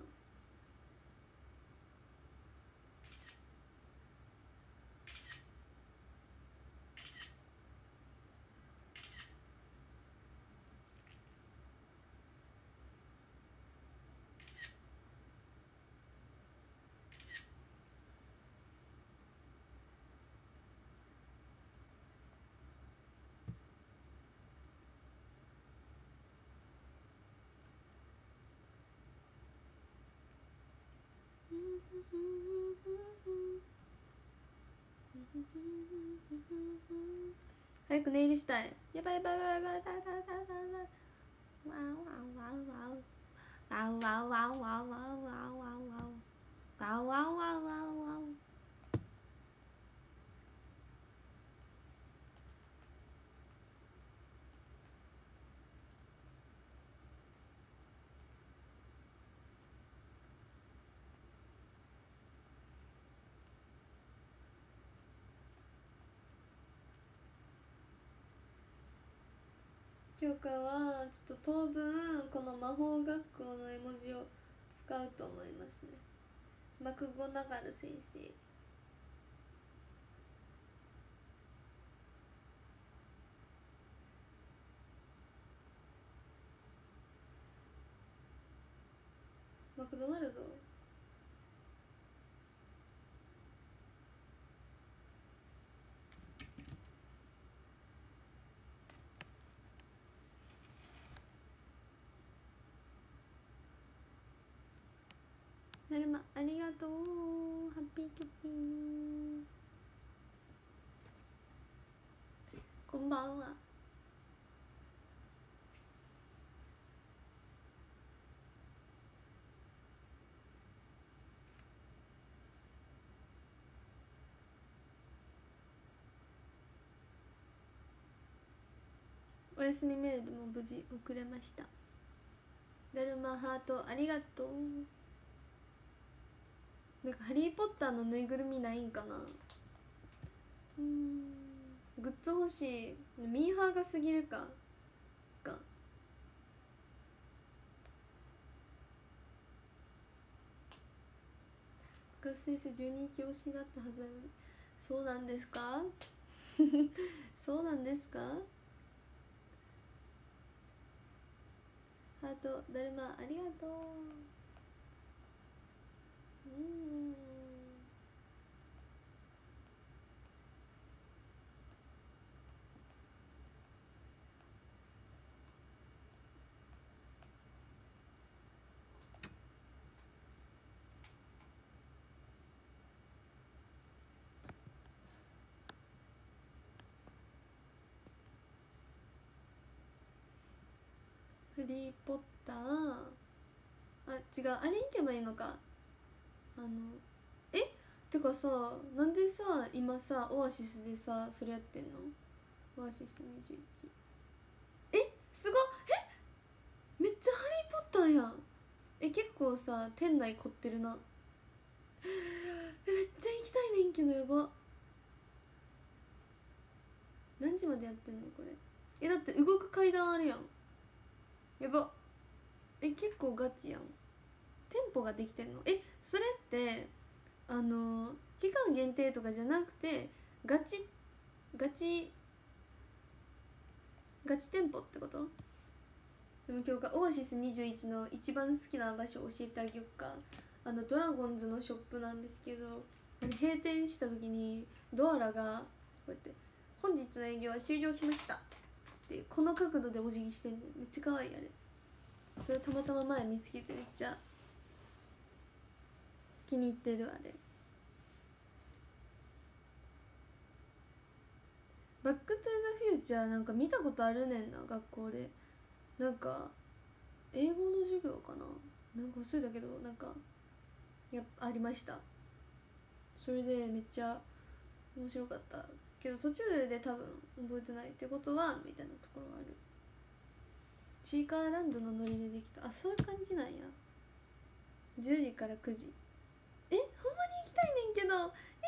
Speaker 1: 早くネイルしたい。やばいやばいやばいやばいやばいやばいやばい。ワウワウワウワウワウワウワウワウワウワウワウワウワウワウワウワウワウ。 今日からはちょっと当分この魔法学校の絵文字を使うと思いますね。マクゴナガル先生。マクドナルドだるまありがとう。ハッピーキュッピー。こんばんは。おやすみメールも無事送れました。だるまハートありがとう。なんかハリーポッターのぬいぐるみないんかな。うーんグッズ欲しい。ミーハーが過ぎるかか。高須先生じゅうにいき推しだったはずなのに。そうなんですかそうなんですか。ハートだるまありがとう。うーんハリーポッター、あ違う、あれ行けばいいのか。あのえてかさ、なんでさ今さオアシスでさそれやってんの。オアシスにじゅういち。えすごっ。えめっちゃハリーポッターやん。え結構さ店内凝ってるな。えめっちゃ行きたいねんけど。やば。何時までやってんのこれ。えだって動く階段あるやん。やば。え結構ガチやん。店舗ができてんの。えそれってあの期間限定とかじゃなくてガチガチガチ店舗ってこと。でも今日がオアシスにじゅういちの一番好きな場所教えてあげよっか。あのドラゴンズのショップなんですけど、閉店した時にドアラがこうやって「本日の営業は終了しました」ってこの角度でお辞儀してんねん。めっちゃ可愛いあれ。それたまたま前見つけてめっちゃ気に入ってるあれ。バックトゥーザフューチャーなんか見たことあるねんな学校で。なんか英語の授業かな、なんか忘れたけどなんかやっぱありました。それでめっちゃ面白かったけど途中で多分覚えてないってことはみたいなところがある。チーカーランドのノリでできた。あそういう感じなんや。じゅうじからくじ。えほんまに行きたいねんけど。ええー、やば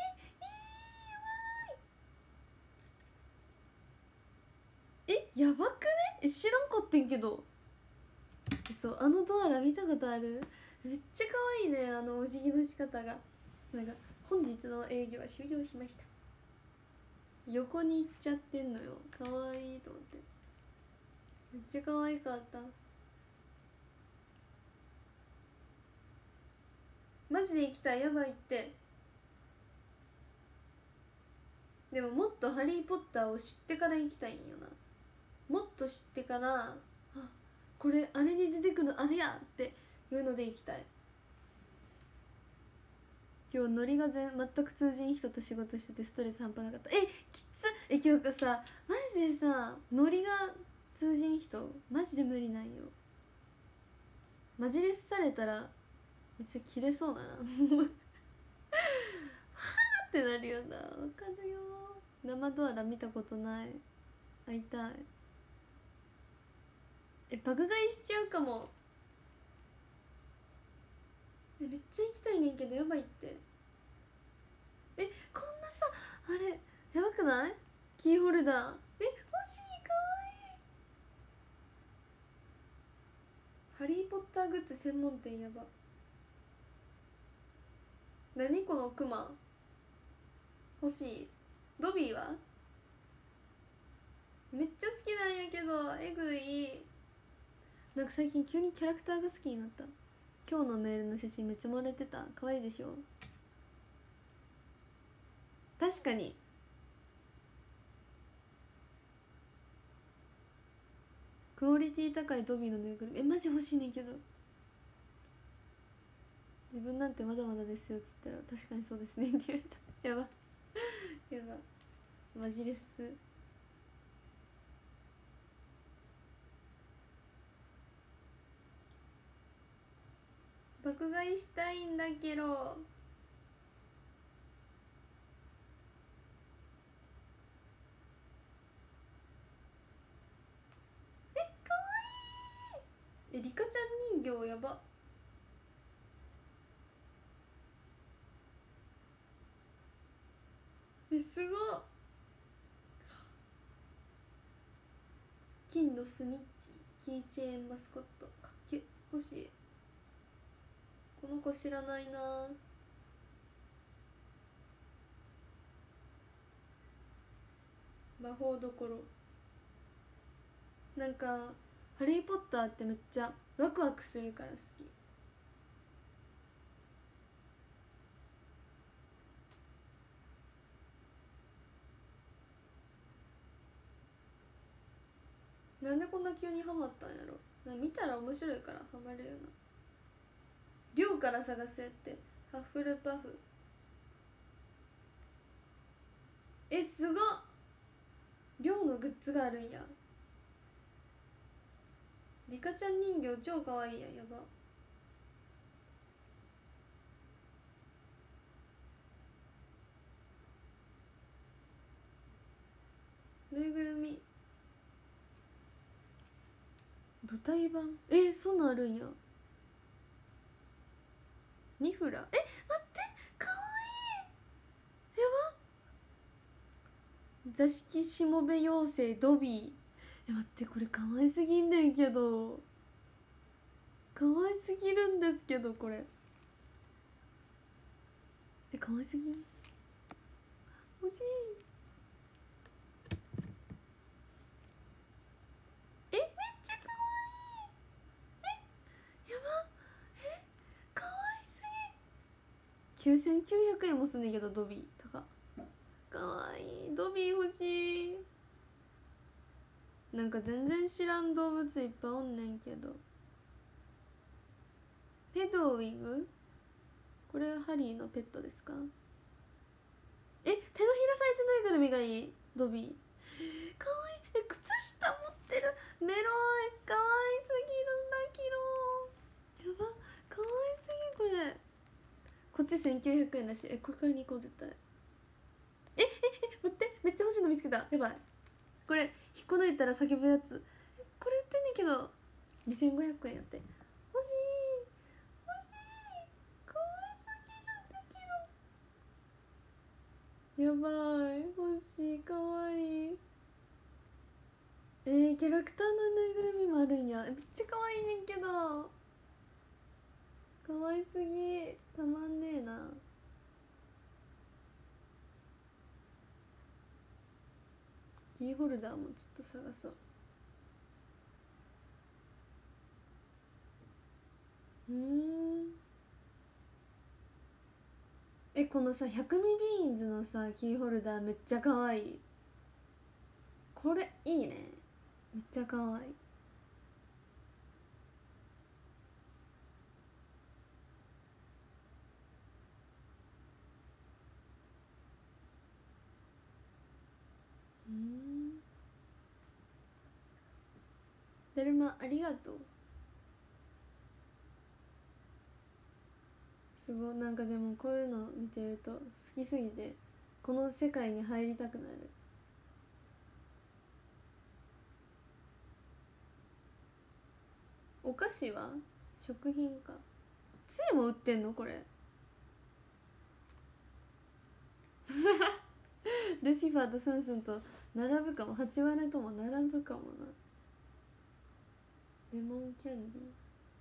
Speaker 1: い。えやばくね。え知らんかってんけど。そうあのドアラ見たことある。めっちゃ可愛いねあのお辞儀の仕方が。なんか本日の営業は終了しました。横に行っちゃってんのよ。可愛いと思って。めっちゃ可愛かった。マジで行きたい。やばいって。でももっとハリー・ポッターを知ってから行きたいんよな。もっと知ってからあこれあれに出てくるあれやっていうので行きたい。今日ノリが全全く通じん人と仕事しててストレス半端なかった。えきつえ今日さマジでさノリが通じん人マジで無理なんよ。マジレスされたらめっちゃキレそうだなはあってなるよな。わかるよ。生ドアラ見たことない。会いたい。え爆買いしちゃうかも。えめっちゃ行きたいねんけどやばいって。えこんなさあれやばくない。キーホルダーえ欲しい。かわいい。 ハリーポッターグッズ専門店やば。何このクマ欲しい。ドビーはめっちゃ好きなんやけどえぐい。なんか最近急にキャラクターが好きになった。今日のメールの写真めっちゃ盛れてた。可愛いでしょ。確かにクオリティ高いドビーのぬいぐるみえマジ欲しいねんけど、自分なんてまだまだですよっつったら確かにそうですねって言われた。やばやばマジレス。爆買いしたいんだけどえかわいい。えリカちゃん人形やば。えすごっ。金のスニッチキーチェーンマスコットかっけ欲しい。この子知らないな。魔法どころなんかハリーポッターってめっちゃワクワクするから好き。なんでこんな急にハマったんやろ。な見たら面白いからハマるよな。寮から探せってハッフルパフ。えすごっ。寮のグッズがあるんや。リカちゃん人形超かわいいやん。やば。ぬいぐるみ舞台版えそんなんあるんや。ニフラえ待ってかわいい。やば。座敷しもべ妖精ドビーえ待ってこれかわいすぎんねんけど。かわいすぎるんですけどこれえかわいすぎん。欲しい。えめっちゃかわいい。えやばえかわいすぎ。きゅうせんきゅうひゃくえんもすんねんけどドビー高かわいい。ドビー欲しい。なんか全然知らん動物いっぱいおんねんけど。ヘドウィグこれハリーのペットですか。え手のひらサイズぬいぐるみがいいドビーかわいい。え靴下持ってるメロイかわいすぎるんだけど。やばかわいすぎこれ。こっちせんきゅうひゃくえんだしえこれ買いに行こう絶対。えええ待ってめっちゃ欲しいの見つけた。やばいこれ引っこ抜いたら叫ぶやつ。これ売ってんねんけどにせんごひゃくえんやって。欲しい欲しいかわいすぎるんだけど。やばい欲しいかわいい。えー、キャラクターのぬいぐるみもあるんや。めっちゃかわいいねんけどかわいすぎたまんねえな。キーホルダーもちょっと探そう。うんえこのさ百味ビーンズのさキーホルダーめっちゃかわいい。これいいねめっちゃかわいい。うんだるまありがとう。すごいなんかでもこういうの見てると好きすぎてこの世界に入りたくなる。お菓子は食品か。杖も売ってんのこれルシファーとスンスンと並ぶかも。ハチワレとも並ぶかもな。レモンキャンディー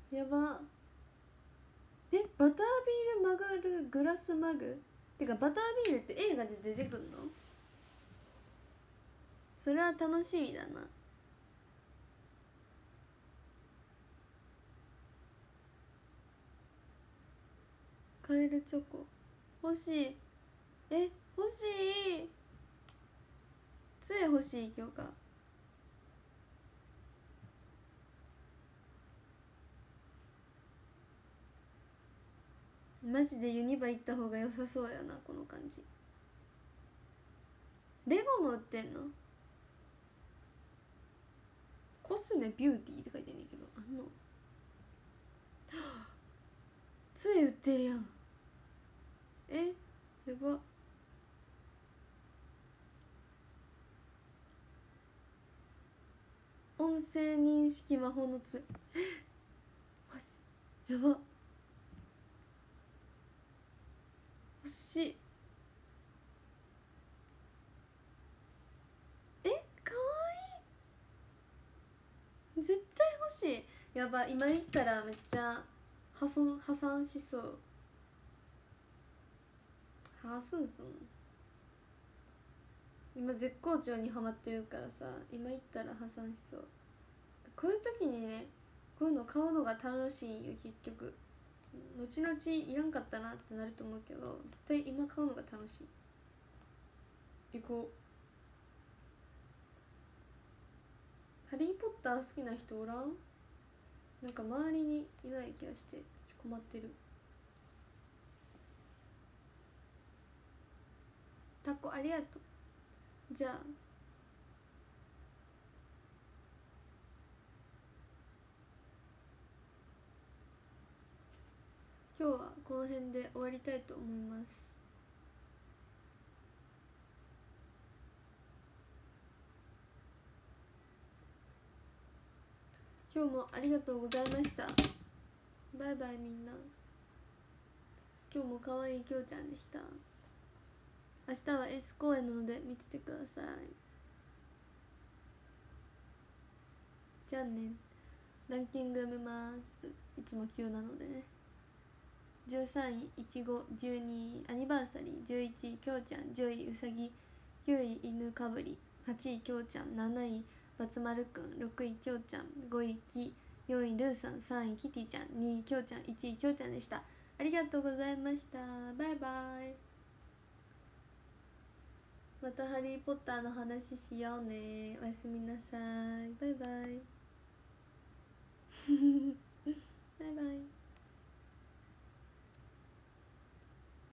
Speaker 1: やば。え、バタービールマグルグラスマグてかバタービールって映画で出てくんの？それは楽しみだな。カエルチョコ欲しい。え、欲しい。杖欲しい。今日かマジでユニバ行った方が良さそうやな、この感じ。レゴも売ってんの？コスメビューティーって書いてんねんけど、あんの？杖売ってるやん。え、やば。音声認識魔法の杖。マジやば。欲しい。え、かわいい。絶対欲しい。やば、今言ったらめっちゃ破損破産しそう。破すんすん。今絶好調にハマってるからさ、今言ったら破産しそう。こういう時にね、こういうの買うのが楽しいんよ。結局後々いらんかったなってなると思うけど、絶対今買うのが楽しい。行こう。ハリーポッター好きな人おらん？なんか周りにいない気がして困ってる。タコありがとう。じゃあ今日はこの辺で終わりたいと思います。今日もありがとうございました。バイバイみんな。今日も可愛いきょうちゃんでした。明日は S 公演なので見ててください。じゃあね。ランキング読みます。いつも急なのでね。じゅうさんいいちご、じゅうにいアニバーサリー、じゅういちいきょうちゃん、じゅういうさぎ、きゅうい犬かぶり、はちいきょうちゃん、なないバツ丸くん、ろくいきょうちゃん、ごいき、よんいルーさん、さんいキティちゃん、にいきょうちゃん、いちいきょうちゃんでした。ありがとうございました。バイバイ。またハリーポッターの話しようね。おやすみなさい。バイバイ。